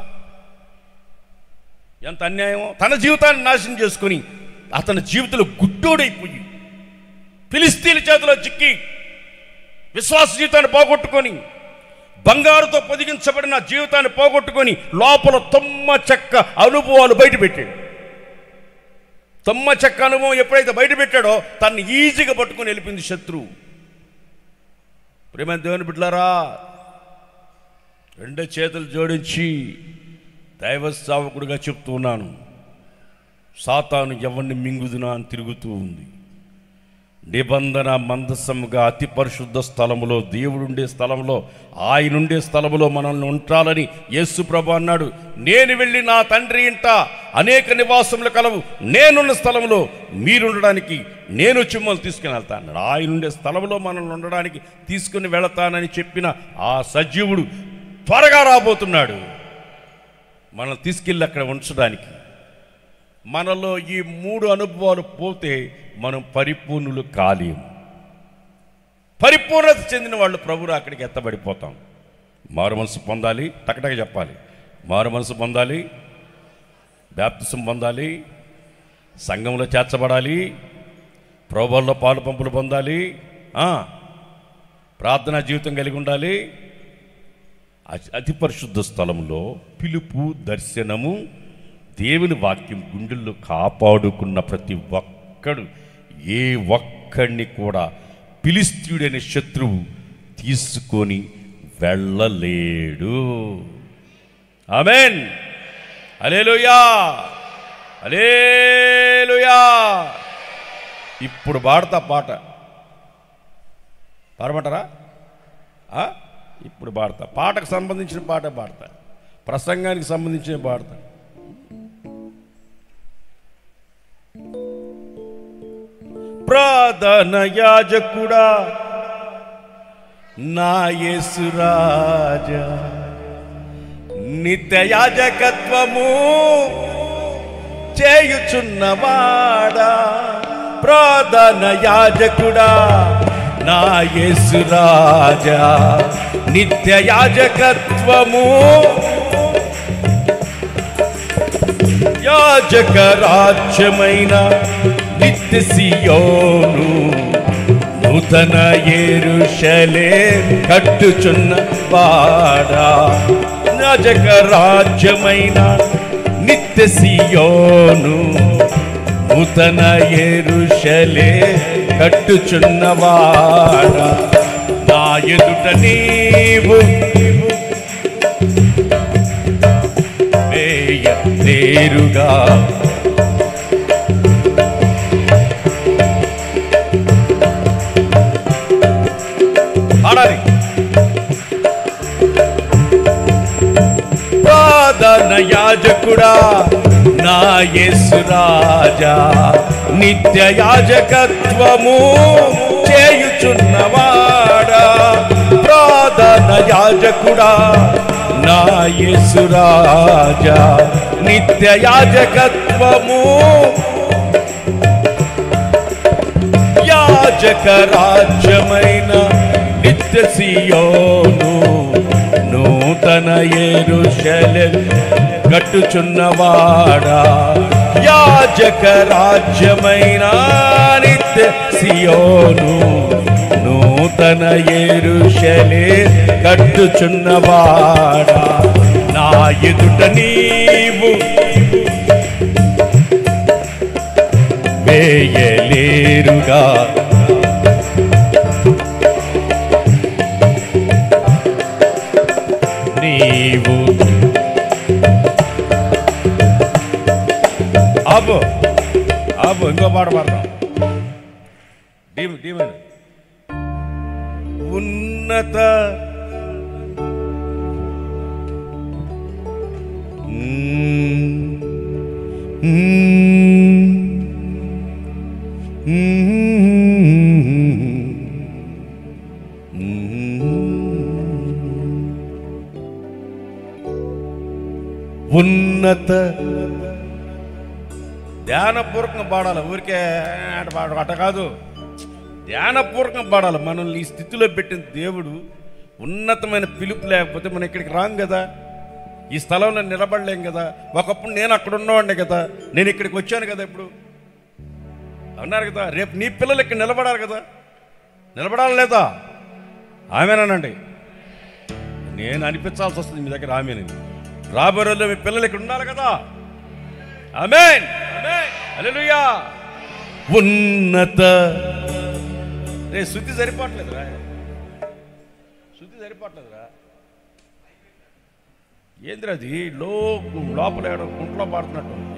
ఎంత అన్యాయమో? తన జీవితాన్ని నాశనం చేసుకుని అతని జీవితంలో గుడ్డోడైపోయి ఫిలిస్తీన్ల చేతిలో చిక్కి విశ్వాస జీవితాన్ని పోగొట్టుకొని బంగారుతో పొదిగించబడిన జీవితాన్ని పోగొట్టుకొని లోపల తొమ్మ చెక్క అనుభవాలు బయటపెట్టాడు. తొమ్మ చెక్క అనుభవం ఎప్పుడైతే బయటపెట్టాడో తన్ని ఈజీగా పట్టుకొని వెళ్ళిపోయింది శత్రువు. ప్రేమ దేవుని బిడ్డలారా, రెండు చేతులు జోడించి దైవ సేవకుడిగా చెప్తున్నాను, సాతాను ఎవరిని మింగుదునా అని తిరుగుతూ ఉంది. నిబంధన మందసముగా అతి పరిశుద్ధ స్థలములో, దేవుడుండే స్థలంలో, ఆయనుండే స్థలములో మనల్ని ఉంచాలని యేసు ప్రభు అన్నాడు. నేను వెళ్ళి నా తండ్రి ఇంట అనేక నివాసములు కలవు, నేనున్న స్థలంలో మీరుండడానికి నేను చిమ్మలు తీసుకుని వెళ్తాను. ఆయనుండే స్థలంలో మనల్ని ఉండడానికి తీసుకుని వెళతానని చెప్పిన ఆ సజీవుడు త్వరగా రాబోతున్నాడు మనల్ని తీసుకెళ్ళి అక్కడ ఉంచడానికి. మనలో ఈ మూడు అనుభవాలు పోతే మనం పరిపూర్ణులు కాలేము. పరిపూర్ణత చెందిన వాళ్ళు ప్రభువు అక్కడికి ఎత్తబడిపోతాం. మారు మనసు పొందాలి, టకటక చెప్పాలి. మారు మనసు పొందాలి, బాప్తిసం పొందాలి, సంఘంలో చేర్చబడాలి, ప్రభువుల్లో పాలు పంపులు పొందాలి, ప్రార్థనా జీవితం కలిగి ఉండాలి. అతి పరిశుద్ధ స్థలంలో పిలుపు, దర్శనము, దేవుని వాక్యం గుండెల్లో కాపాడుకున్న ప్రతి ఒక్కడు, ఏ ఒక్కడిని కూడా ఫిలిష్తీయుడైన శత్రువు తీసుకొని వెళ్ళలేడు. ఆమేన్. హల్లెలూయా, హల్లెలూయా. ఇప్పుడు పాడతా పాట. పాడమంటారా? ఇప్పుడు పాడతా. పాటకు సంబంధించిన పాట పాడతా, ప్రసంగానికి సంబంధించిన పాడతా. ప్రధాన యాజకుడా నా యేసు రాజా, నిత్య యాజకత్వము చేయుచున్నవాడా, ప్రధాన యాజకుడా నా యేసు రాజా, నిత్య యాజకత్వము, యాజక రాజ్యమైన నిత్య సియోను, నూతన యెరూషలేము కట్టుచున్న వాడా, యాజక రాజ్యమైన నిత్య సియోను, నూతన యెరూషలేము కట్టుచున్నవాడా, నా ఎదుట నీవు వేయ నేరుగా పాడాలి. ప్రధాన యాజకుడా నా యేసు రాజా, నిత్య యాజకత్వము చేయుచున్నవాడా, ప్రధాన యాజకుడా నా యేసు రాజా, నిత్య యాజకత్వము, యాజక రాజ్యమైన నిత్య సియోను, నూతన యెరూషలేము కట్టుచున్నవాడా, యాజక రాజ్యమైన నిత్య సియోను, నూతన యెరూషలేము కట్టుచున్నవాడా, నా ఎదుట నీవు వేయలేరుగా. నీవు ఆపు ఆపు ఇంకో పాట పాడతాం. డీమ్ డీమన్ ఉన్నత ఉన్నత ధ్యానపూర్వకంగా పాడాలి. ఊరికే పాడ అట కాదు, ధ్యానపూర్వకంగా పాడాలి. మనల్ని ఈ స్థితిలో పెట్టిన దేవుడు ఉన్నతమైన పిలుపు లేకపోతే మనం ఇక్కడికి రాం కదా, ఈ స్థలంలో నిలబడలేం కదా. ఒకప్పుడు నేను అక్కడ ఉన్నవాడిని కదా, నేను ఇక్కడికి వచ్చాను కదా, ఇప్పుడు అన్నారు కదా. రేపు నీ పిల్లలు ఇక్కడ నిలబడాలి కదా, నిలబడాలి లేదా? ఆమెనండి, నేను అనిపించాల్సి వస్తుంది మీ దగ్గర ఆమెనండి. రాబోయే రోజుల్లో మీ పిల్లలు ఇక్కడ ఉండాలి కదా. ఆమేన్ హల్లెలూయా. ఉన్నత రే శుద్ధి సరిపోవట్లేదురా, శుద్ధి సరిపోవట్లేదురా. ఏంద్రా అది లో లోపల కుంట్లో పాడుతున్నట్టు ఉంది.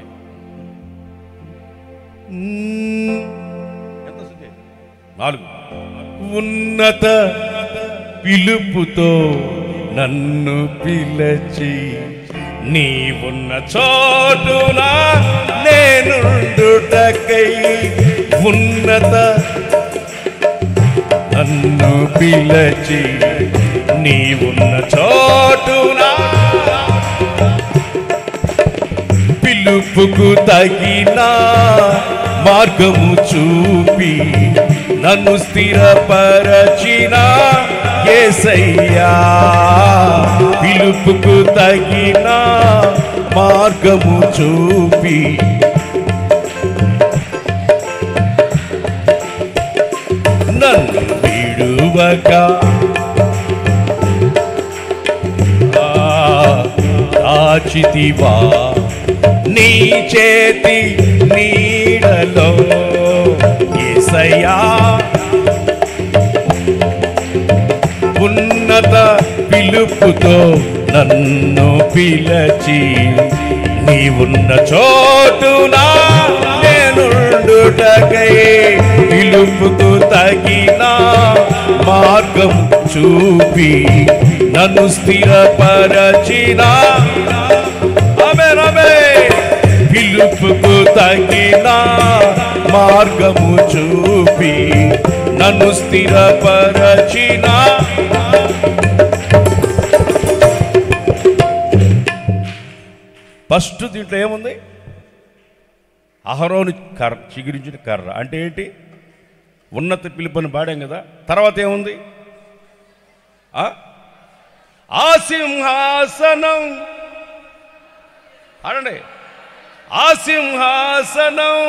ఎంత శుద్ధి? నాలుగు. ఉన్నత పిలుపుతో నన్ను పిలచి నీవున్న చోటున నేనుండుటకై, ఉన్నత నన్ను పిలచి నీవున్న చోటున పిలుపుకు తగిన మార్గము చూపి నన్ను స్థిరపరచిన యేసయ్యా, పిలుపుకు తగిన మార్గము చూపి నన్ను విడువక దాచితివా నీ చేతి నీడలో యేసయ్యా. ఉన్నత పిలుపుతో నన్ను పిలచి నీవున్న చోటున నేనుండుటకై, పిలుపుకు తగిన మార్గం చూపి నన్ను స్థిరపరచిన ఆమేన్ ఆమేన్. పిలుపుకు తగిన మార్గము చూపి నన్ను స్థిరపరచిన. ఫస్ట్ దీంట్లో ఏముంది? అహరోను కర్ర, చిగురించిన కర్ర అంటే ఏంటి? ఉన్నత పిలుపుని పాడాం కదా. తర్వాత ఏముంది? ఆ సింహాసనం అనండి, ఆ సింహాసనం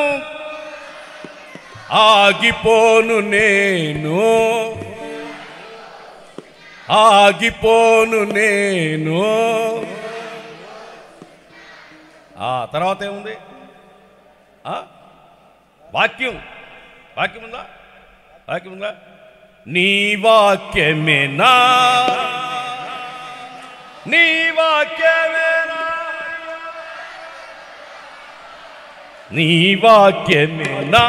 ఆగిపోను నేను, ఆగిపోను నేను. ఆ తర్వాత ఏముంది? వాక్యం, వాక్యం ఉందా? వాక్యం ఉందా? నీ వాక్యమేనా, నీ వాక్యమేనా, నీ వాక్యమేనా,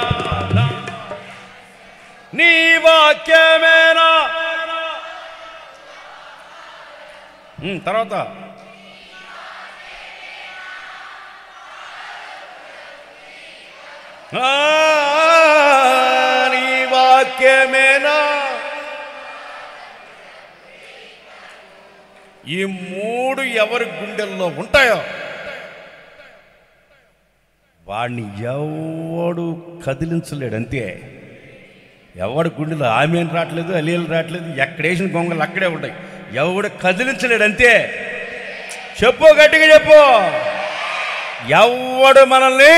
నీ వాక్యమేనా. తర్వాత నీ వాక్యమేనా. ఈ మూడు ఎవరి గుండెల్లో ఉంటాయో వాడిని ఎవడు కదిలించలేడు. అంతే, ఎవడు గుండెలో ఆమెను రావట్లేదు, అలీలు రావట్లేదు, ఎక్కడేసిన గొంగలు అక్కడే ఉంటాయి, ఎవడు కదిలించలేడు. అంతే, చెప్పు గట్టిగా చెప్పు, ఎవడు మనల్ని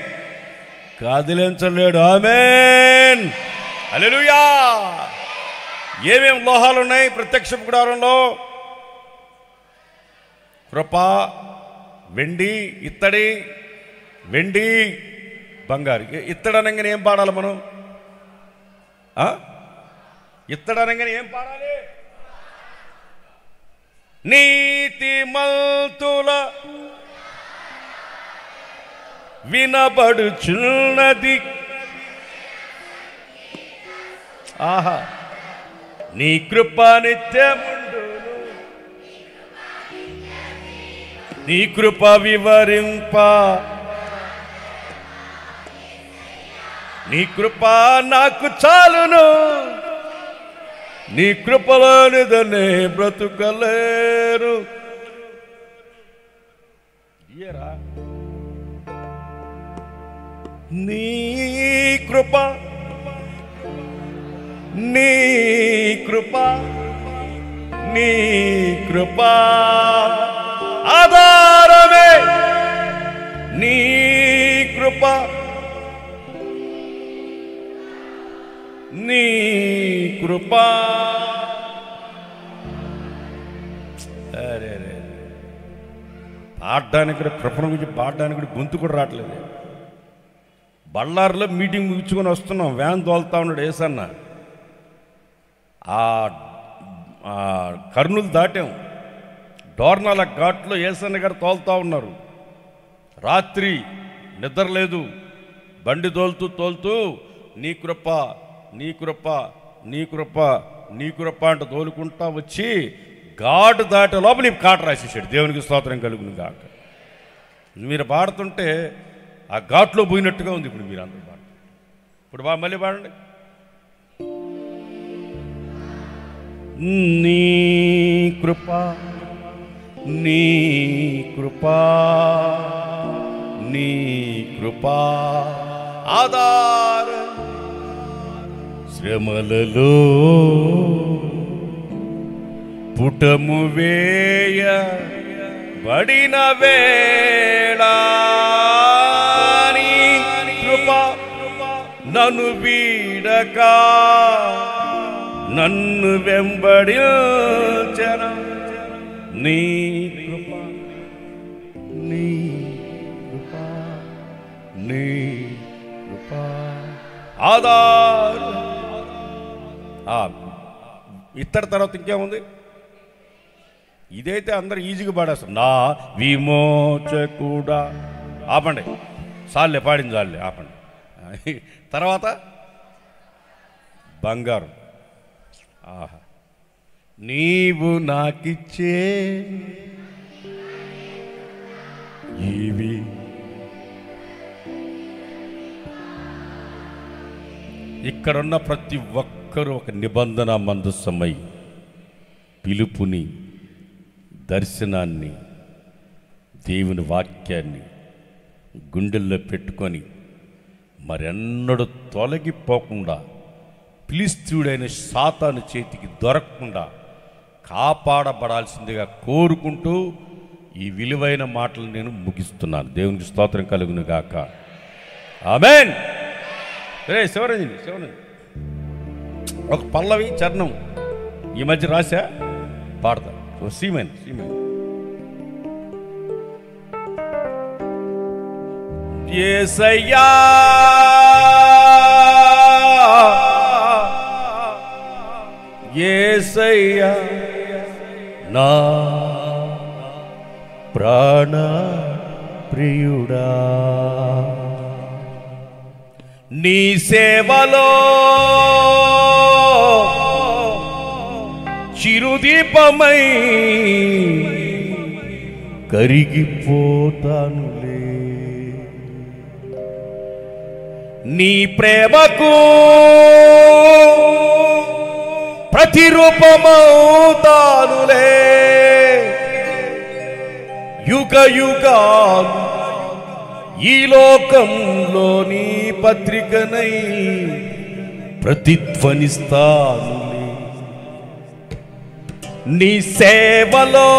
కదిలించలేడు. ఆమేన్ హల్లెలూయా. ఏమేం లోహాలు ఉన్నాయి ప్రత్యక్ష గుడారంలో? కృప, వెండి, ఇత్తడి, వెండి, బంగారు. ఇత్తడనంగానే ఏం పాడాలి మనం? ఇత్తడనంగానే ఏం పాడాలి? నీతిమంతుల వినబడుచున్నది. ఆహా, నీ కృప నిత్యముండును, నీ కృప వివరింప, నీ కృప నాకు చాలును, నీ కృపలోనిదనే బ్రతుకలేరు. ఇయరా నీ కృప, నీ కృప, నీ కృప ఆధారమే, నీ కృప, నీ కృప. అరే రే, పాడడానికి కృపణ గురించి పాడడానికి గొంతు కూడా రావట్లేదు. బళ్ళారిలో మీటింగ్ ముగించుకొని వస్తున్నాం, వ్యాన్ తోలుతా ఉన్నాడు ఏసన్న. ఆ కర్నూలు దాటాం, డోర్నాల ఘాట్లో ఏసన్న గారు తోలుతా ఉన్నారు. రాత్రి నిద్ర లేదు, బండి తోలుతూ తోలుతూ నీ కృప, నీ కృప, నీ కృప, నీ కృప అంటూ తోలుకుంటా వచ్చి ఘాటు దాటే లోపల ఈ కాట రాసేసాడు. దేవునికి స్తోత్రం కలుగును గాక. మీరు పాడుతుంటే ఆ ఘాట్లో పోయినట్టుగా ఉంది. ఇప్పుడు మీరు అందరూ పాడు, ఇప్పుడు బా మళ్ళీ పాడండి. నీ కృప, నీ కృప, నీ కృప ఆధార, శ్రమలలో పుటము వేయ బడిన వేళ నీ కృప నన్ను వీడక నన్ను వెంబడించెను. నీ కృప, నీ కృప, నీ కృప ఆధార. ఇత్తడి తర్వాత ఇంకేముంది? ఇదైతే అందరు ఈజీగా పాడేస్తారు. నా విమోచకుడా. ఆపండి, చాలే పాడింది చాలే, ఆపండి. తర్వాత బంగారం. ఆహా, నీవు నాకిచ్చే ఇవి ఇక్కడున్న ప్రతి ఒక్కరూ ఒక నిబంధన మందసమై పిలుపుని, దర్శనాన్ని, దేవుని వాక్యాన్ని గుండెల్లో పెట్టుకొని మరెన్నడూ తొలగిపోకుండా, ఫిలిష్తీయుడైన సాతాను చేతికి దొరకకుండా కాపాడబడాల్సిందిగా కోరుకుంటూ ఈ విలువైన మాటలు నేను ముగిస్తున్నాను. దేవునికి స్తోత్రం కలుగును గాక. ఆమేన్. రే శివరంజని, శివరంజని ఒక పల్లవి చరణం ఈ మధ్య రాశా, పాడతా. సీమెన్ సీమెన్ యేసయ్యా యేసయ్యా నా ప్రాణ ప్రియుడా, నీ సేవలో చిరుదీపమై కరిగిపోతానులే, నీ ప్రేమకు ప్రతిరూపమవుతానులే, యుగ యుగాలు ఈ లోకంలో నీ పత్రికనై ప్రతిధ్వనిస్తానులే, నీ సేవలో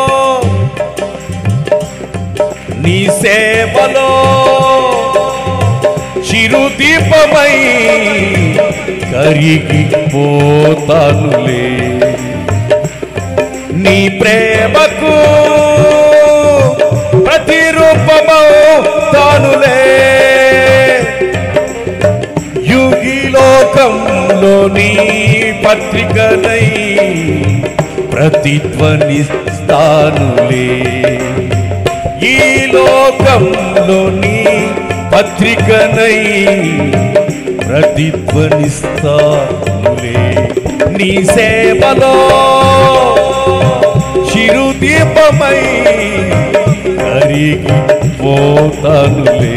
నీ సేవలో చిరుదీపమై కరిగిపోతానులే నీ ప్రేమకు ప్రతిరూపమవుతానులే యుగిలోకంలో నీ పత్రికనై ప్రతిధ్వనిస్తానులే ఈ లోకంలో నీ పత్రికనై ప్రతిధ్వనిస్తానులే నీ సేవలో చిరుదీపమై కరిగిపోతానులే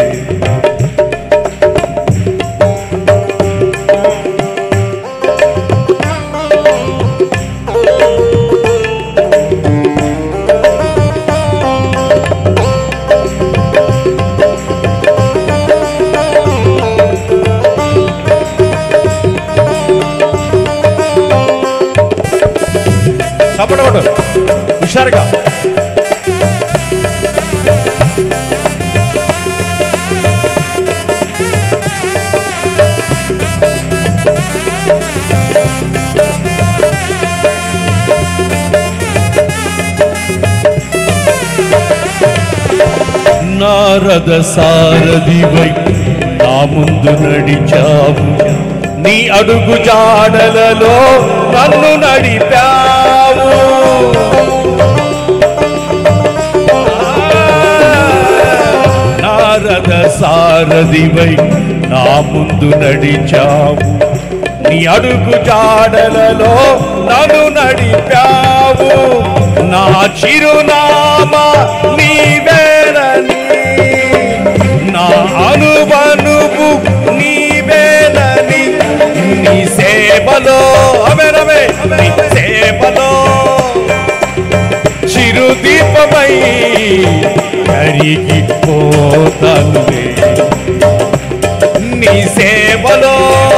చప్పట హుషారుగా నారద సారథివై నా ముందు నడిచావు నీ అడుగు జాడలలో నన్ను నడిపావు నారద సారథివై నా ముందు నడిచావు నీ అడుగు జాడలలో నన్ను నడిపావు నా చిరునామా నీవేనని నా అనువనువు నీవేనని నీ సేవలో అవే రవే నీ సేవలో చిరుదీపమై కరిగిపోతానులే నీ సేవలో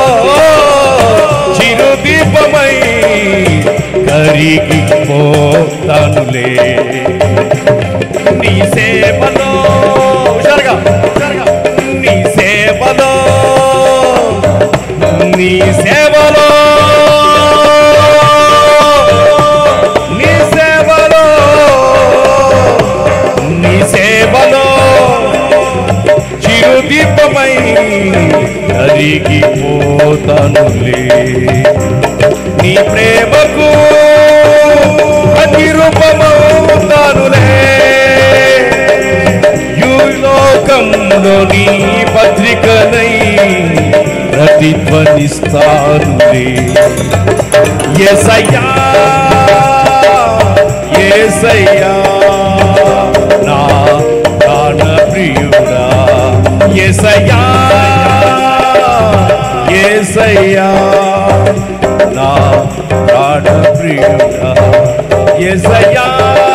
చిరుదీపమై కరిగిపోతానులే నీ సేవలో హుషారుగా నీ సేవలో నీ సేవలో నీ సేవలో నీ సేవలో చిరుదీపమై కరిగిపోతానులే నీ ప్రేమకు ప్రతిరూపమవుతానులే యులోకంలో నీ పత్రికనై ప్రతిధ్వనిస్తానులే యేసయ్యా యేసయ్యా నా ప్రాణ ప్రియుడా యేసయ్యా యేసయ్యా నా ప్రాణ ప్రియుడా యేసయ్యా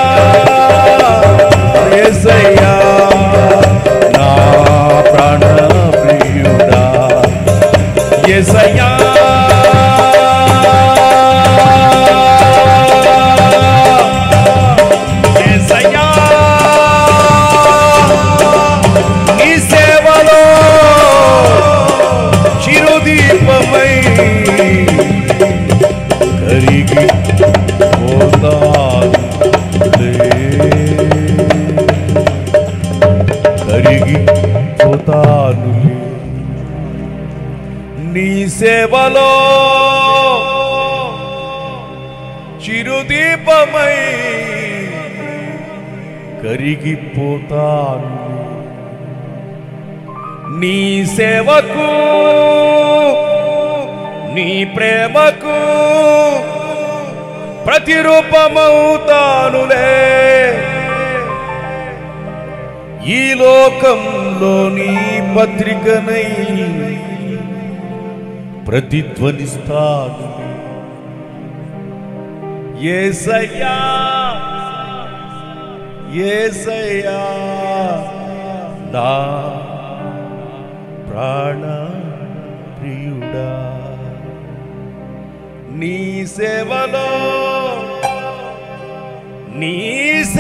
యేసయ్యా నా ప్రాణ ప్రియుడా యేసయ్యా యేసయ్యా నీ సేవలో చిరుదీపమై కరిగిపోతానులే కరిగిపోతానులే నీ సేవలో చిరుదీపమై కరిగిపోతాను నీ సేవకు నీ ప్రేమకు ప్రతిరూపమవుతానులే ఈ లోకంలో నీ పత్రికనై ప్రతిధ్వనిస్తాను యేసయ్యా యేసయ్యా నా ప్రాణ ప్రియుడా నీ సేవలో నీ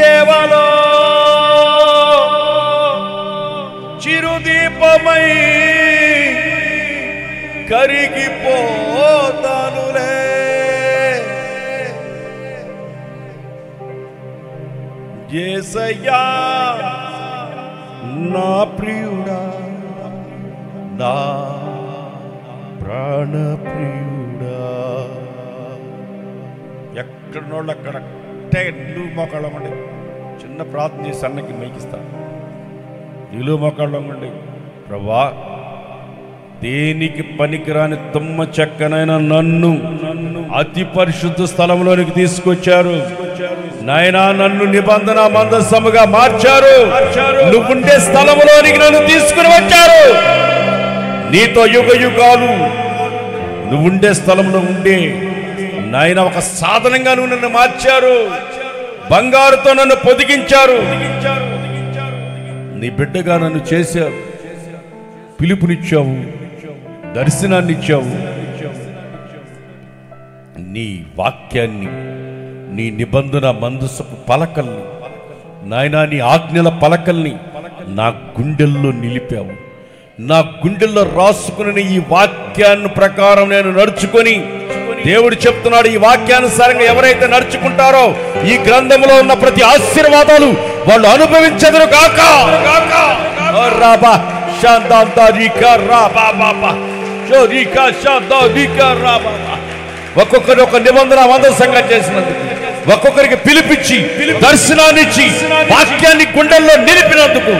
సేవలో చిరుదీపమై కరిగిపోతానులే. యేసయ్యా నా ప్రియుడా, నా ప్రాణ ప్రియుడా. ఎక్కడనోళ్ళు అక్కడ నిలువు మోకాళ్ళం ఉండి చిన్న ప్రార్థన చేసి అన్నకి మైకిస్తాను. నిలువు మోకాళ్ళం ఉండి, ప్రభా దేనికి పనికిరాని తుమ్మ చెక్కనైనా నన్ను అతి పరిశుద్ధ స్థలంలోనికి తీసుకొచ్చారు నాయనా. నన్ను నిబంధన మందసముగా మార్చారు. నువ్వుండే స్థలంలోనికి నన్ను తీసుకుని వచ్చారు. నీతో యుగ యుగాలు నువ్వుండే స్థలంలో ఉండే నాయన ఒక సాధనంగా నువ్వు నన్ను మార్చారు. బంగారుతో నన్ను పొదిగించారు. నీ బిడ్డగా నన్ను చేశారు. పిలుపునిచ్చావు, దర్శనాన్ని ఇచ్చావు. నీ వాక్యాన్ని, నీ నిబంధన మందసపు పలకల్ని నాయనా, నీ ఆజ్ఞల పలకల్ని నా గుండెల్లో నిలిపావు. నా గుండెల్లో రాసుకుని ఈ వాక్యాన్ని ప్రకారం నేను నడుచుకొని, దేవుడు చెప్తున్నాడు ఈ వాక్యానుసారంగా ఎవరైతే నడుచుకుంటారో ఈ గ్రంథంలో ఉన్న ప్రతి ఆశీర్వాదాలు వాళ్ళు అనుభవించదురు గాక. ఒక్కొక్కరి ఒక నిబంధన మందసంగా చేసినందుకు, ఒక్కొక్కరికి పిలిపించి దర్శనాన్ని ఇచ్చి వాక్యాన్ని గుండెల్లో నిలిపినందుకు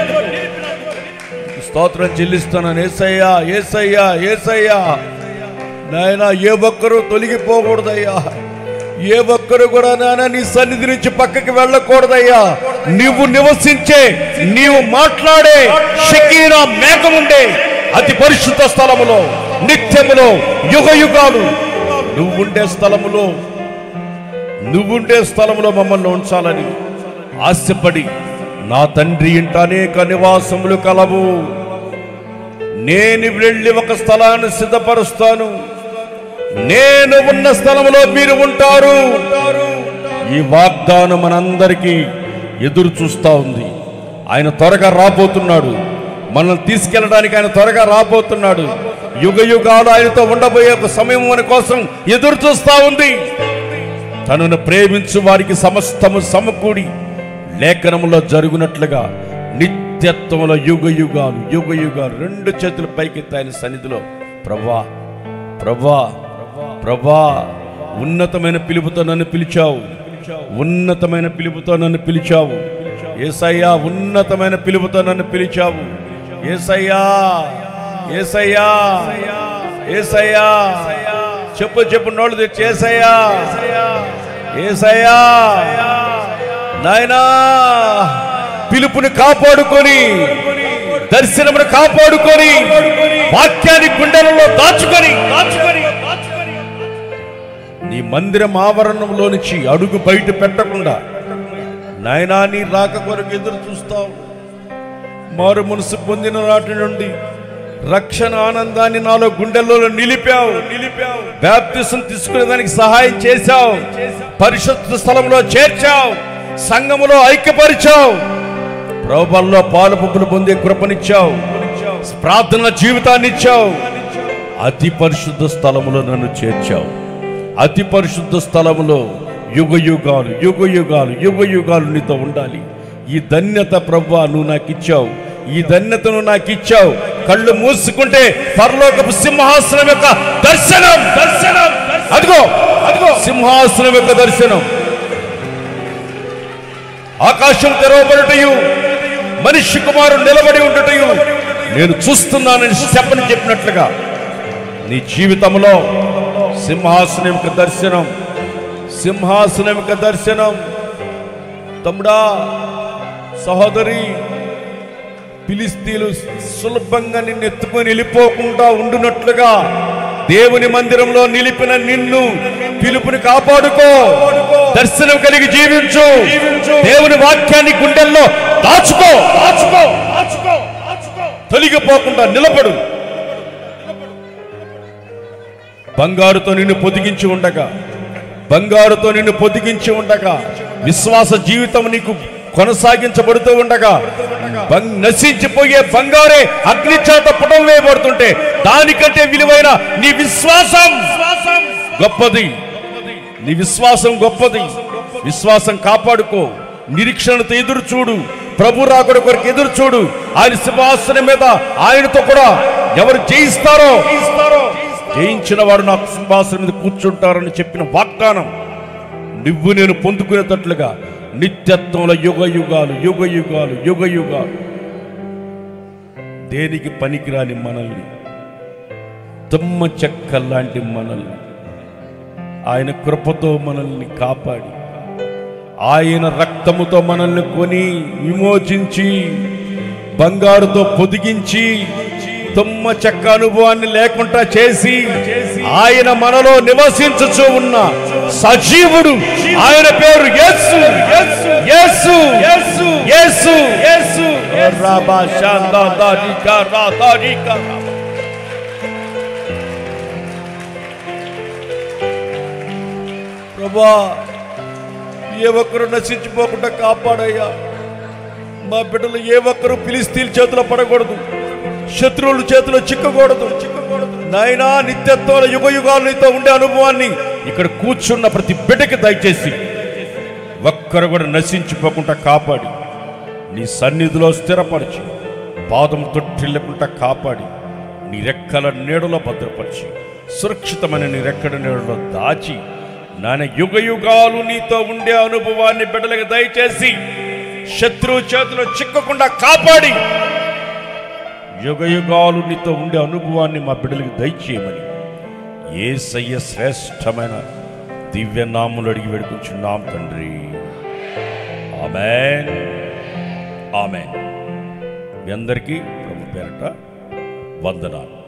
స్తోత్రం చెల్లిస్తున్నాను. యేసయ్యా, యేసయ్యా, యేసయ్యా నాయనా, ఏ ఒక్కరూ తొలగిపోకూడదయ్యా. ఏ ఒక్కరు కూడా నాయన నీ సన్నిధి నుంచి పక్కకి వెళ్ళకూడదయ్యా. నీవు నివసించే, నీవు మాట్లాడే షకీనా మేఘం ఉండే అతి పరిశుద్ధ స్థలములో, నిత్యములో, యుగ యుగాలు నువ్వుండే స్థలములో నువ్వుండే స్థలములో మమ్మల్ని ఉంచాలని ఆశపడి, నా తండ్రి ఇంట అనేక నివాసములు కలవు, నేను వెళ్ళి ఒక స్థలాన్ని సిద్ధపరుస్తాను, నేను ఉన్న స్థలంలో మీరు ఉంటారు. ఈ వాగ్దానం మనందరికీ ఎదురు చూస్తా ఉంది. ఆయన త్వరగా రాబోతున్నాడు. మనల్ని తీసుకెళ్ళడానికి ఆయన త్వరగా రాబోతున్నాడు. యుగ యుగాలు ఆయనతో ఉండబోయే ఒక సమయం మన కోసం ఎదురు చూస్తా ఉంది. తనను ప్రేమించు వారికి సమస్తము సమకూడి లేఖనములో జరుగునట్లుగా నిత్యత్వంలో యుగ యుగాలు యుగ యుగాలు రెండు చేతుల పైకెత్తి ఆయన సన్నిధిలో, ప్రభా ప్రభా ప్రభా ఉన్నతమైన పిలుపుతో నన్ను పిలిచావు, ఉన్నతమైన పిలుపుతో నన్ను పిలిచావు యేసయ్యా, ఉన్నతమైన పిలుపుతో నన్ను పిలిచావు యేసయ్యా, యేసయ్యా, యేసయ్యా. చెప్పు చెప్పు నోళ్ళు తెచ్చి యేసయ్యా, యేసయ్యా. నాయనా, పిలుపుని కాపాడుకొని, దర్శనమును కాపాడుకొని, వాక్యాన్ని గుండెలలో దాచుకొని దాచుకొని నీ మందిరం ఆవరణంలో నుంచి అడుగు బయట పెట్టకుండా నాయనా నీ రాక కొరకు ఎదురు చూస్తావు. మారు మనసు పొందిన నాటి నుండి రక్షణ ఆనందాన్ని నాలో గుండెల్లో నిలిపావు నిలిపావు బాప్తిసం తీసుకునేదానికి సహాయం చేశావు, పరిశుద్ధ స్థలంలో చేర్చావు, సంఘములో ఐక్యపరిచావు, ప్రభువులో పాలు పంపులు పొందే కృపనిచ్చావు, ప్రార్థన జీవితాన్ని ఇచ్చావు. అతి పరిశుద్ధ స్థలములో నన్ను చేర్చావు. అతి పరిశుద్ధ స్థలములో యుగ యుగాలు యుగ యుగాలు యుగ యుగాలు నీతో ఉండాలి. ఈ ధన్యత ప్రభువా నువ్వు నాకు ఇచ్చావు. ఈ ధన్యతను నాకు ఇచ్చావు. కళ్ళు మూసుకుంటే పరలోకపు సింహాసనం యొక్క దర్శనం దర్శనం అదిగో అదిగో సింహాసనం యొక్క దర్శనం. ఆకాశం తెరవబడుటయు, మనిషి కుమారుడు నిలబడి ఉండుటయు నేను చూస్తున్నానని చెప్పని చెప్పినట్లుగా నీ జీవితంలో సింహాసనం యొక్క దర్శనం, సింహాసనం యొక్క దర్శనం. తమ్ముడా, సహోదరి, ఫిలిస్తీన్లు సులభంగా నిన్ను ఎత్తుకొని వెళ్ళిపోకుండా ఉండునట్లుగా దేవుని మందిరంలో నిలిపిన నిన్ను పిలుపుని కాపాడుకో, దర్శనం కలిగి జీవించు, దేవుని వాక్యాన్ని గుండెల్లో దాచుకో దాచుకో దాచుకో తొలగిపోకుండా నిలబడు. బంగారుతో నిన్ను పొదిగించి ఉండగా బంగారుతో నిన్ను పొదిగించి ఉండగా విశ్వాస జీవితం నీకు కొనసాగించబడుతూ ఉండగా నశించిపోయే బంగారే అగ్ని చేత పుటం వేయబడుతుంటే దానికంటే విలువైన నీ విశ్వాసం గొప్పది. నీ విశ్వాసం గొప్పది. విశ్వాసం కాపాడుకో. నిరీక్షణతో ఎదురు చూడు. ప్రభు రాకడ కొరకు ఎదురు చూడు. ఆయన సింహాసనం మీద ఆయనతో కూడా ఎవరు జయిస్తారో జయించిన వాడు నాకు సింహాసనం మీద కూర్చుంటారని చెప్పిన వాగ్దానం నువ్వు నేను పొందుకునేటట్లుగా నిత్యత్వంలో యుగ యుగాలు యుగ యుగాలు యుగ యుగాలు దేనికి పనికిరాని మనల్ని, తుమ్మ చెక్క లాంటి మనల్ని ఆయన కృపతో మనల్ని కాపాడి, ఆయన రక్తముతో మనల్ని కొని విమోచించి, బంగారుతో పొదిగించి, తుమ్మ చెక్క అనుభవాన్ని లేకుండా చేసి ఆయన మనలో నివసించుచూ ఉన్న సజీవుడు. ఆయన పేరు యేసు. యేసు యేసు యేసు యేసు రాబా శాందా దారికా రాదారికా. ప్రభువా, ఏ ఒక్కరు నశించిపోకుండా కాపాడయ్యా. మా బిడ్డలు ఏ ఒక్కరు ఫిలిస్తీన్ల చేతిలో పడకూడదు, శత్రువుల చేతిలో చిక్కకూడదు. నాయనా, నిత్యత్వంలో యుగ యుగాలు నీతో ఉండే అనుభవాన్ని ఇక్కడ కూర్చున్న ప్రతి బిడ్డకి దయచేసి ఒక్కరు కూడా నశించిపోకుండా కాపాడి నీ సన్నిధిలో స్థిరపరిచి, పాదం తొట్టిల్లకుండా కాపాడి నీ రెక్కల నీడలో భద్రపరిచి, సురక్షితమైన నీ రెక్కల నీడలో దాచి నాన్న యుగ యుగాలు నీతో ఉండే అనుభవాన్ని బిడ్డలకు దయచేసి శత్రువు చేతిలో చిక్కకుండా కాపాడి యుగ యుగాలు నీతో ఉండే అనుభవాన్ని మా బిడ్డలకు దయచేయమని యేసయ్య శ్రేష్టమైన దివ్య నామములో అడిగి వేడుకుంటున్నాం తండ్రి. ఆమేన్ ఆమేన్. మీ అందరికీ ప్రభు పేరట వందనాలు.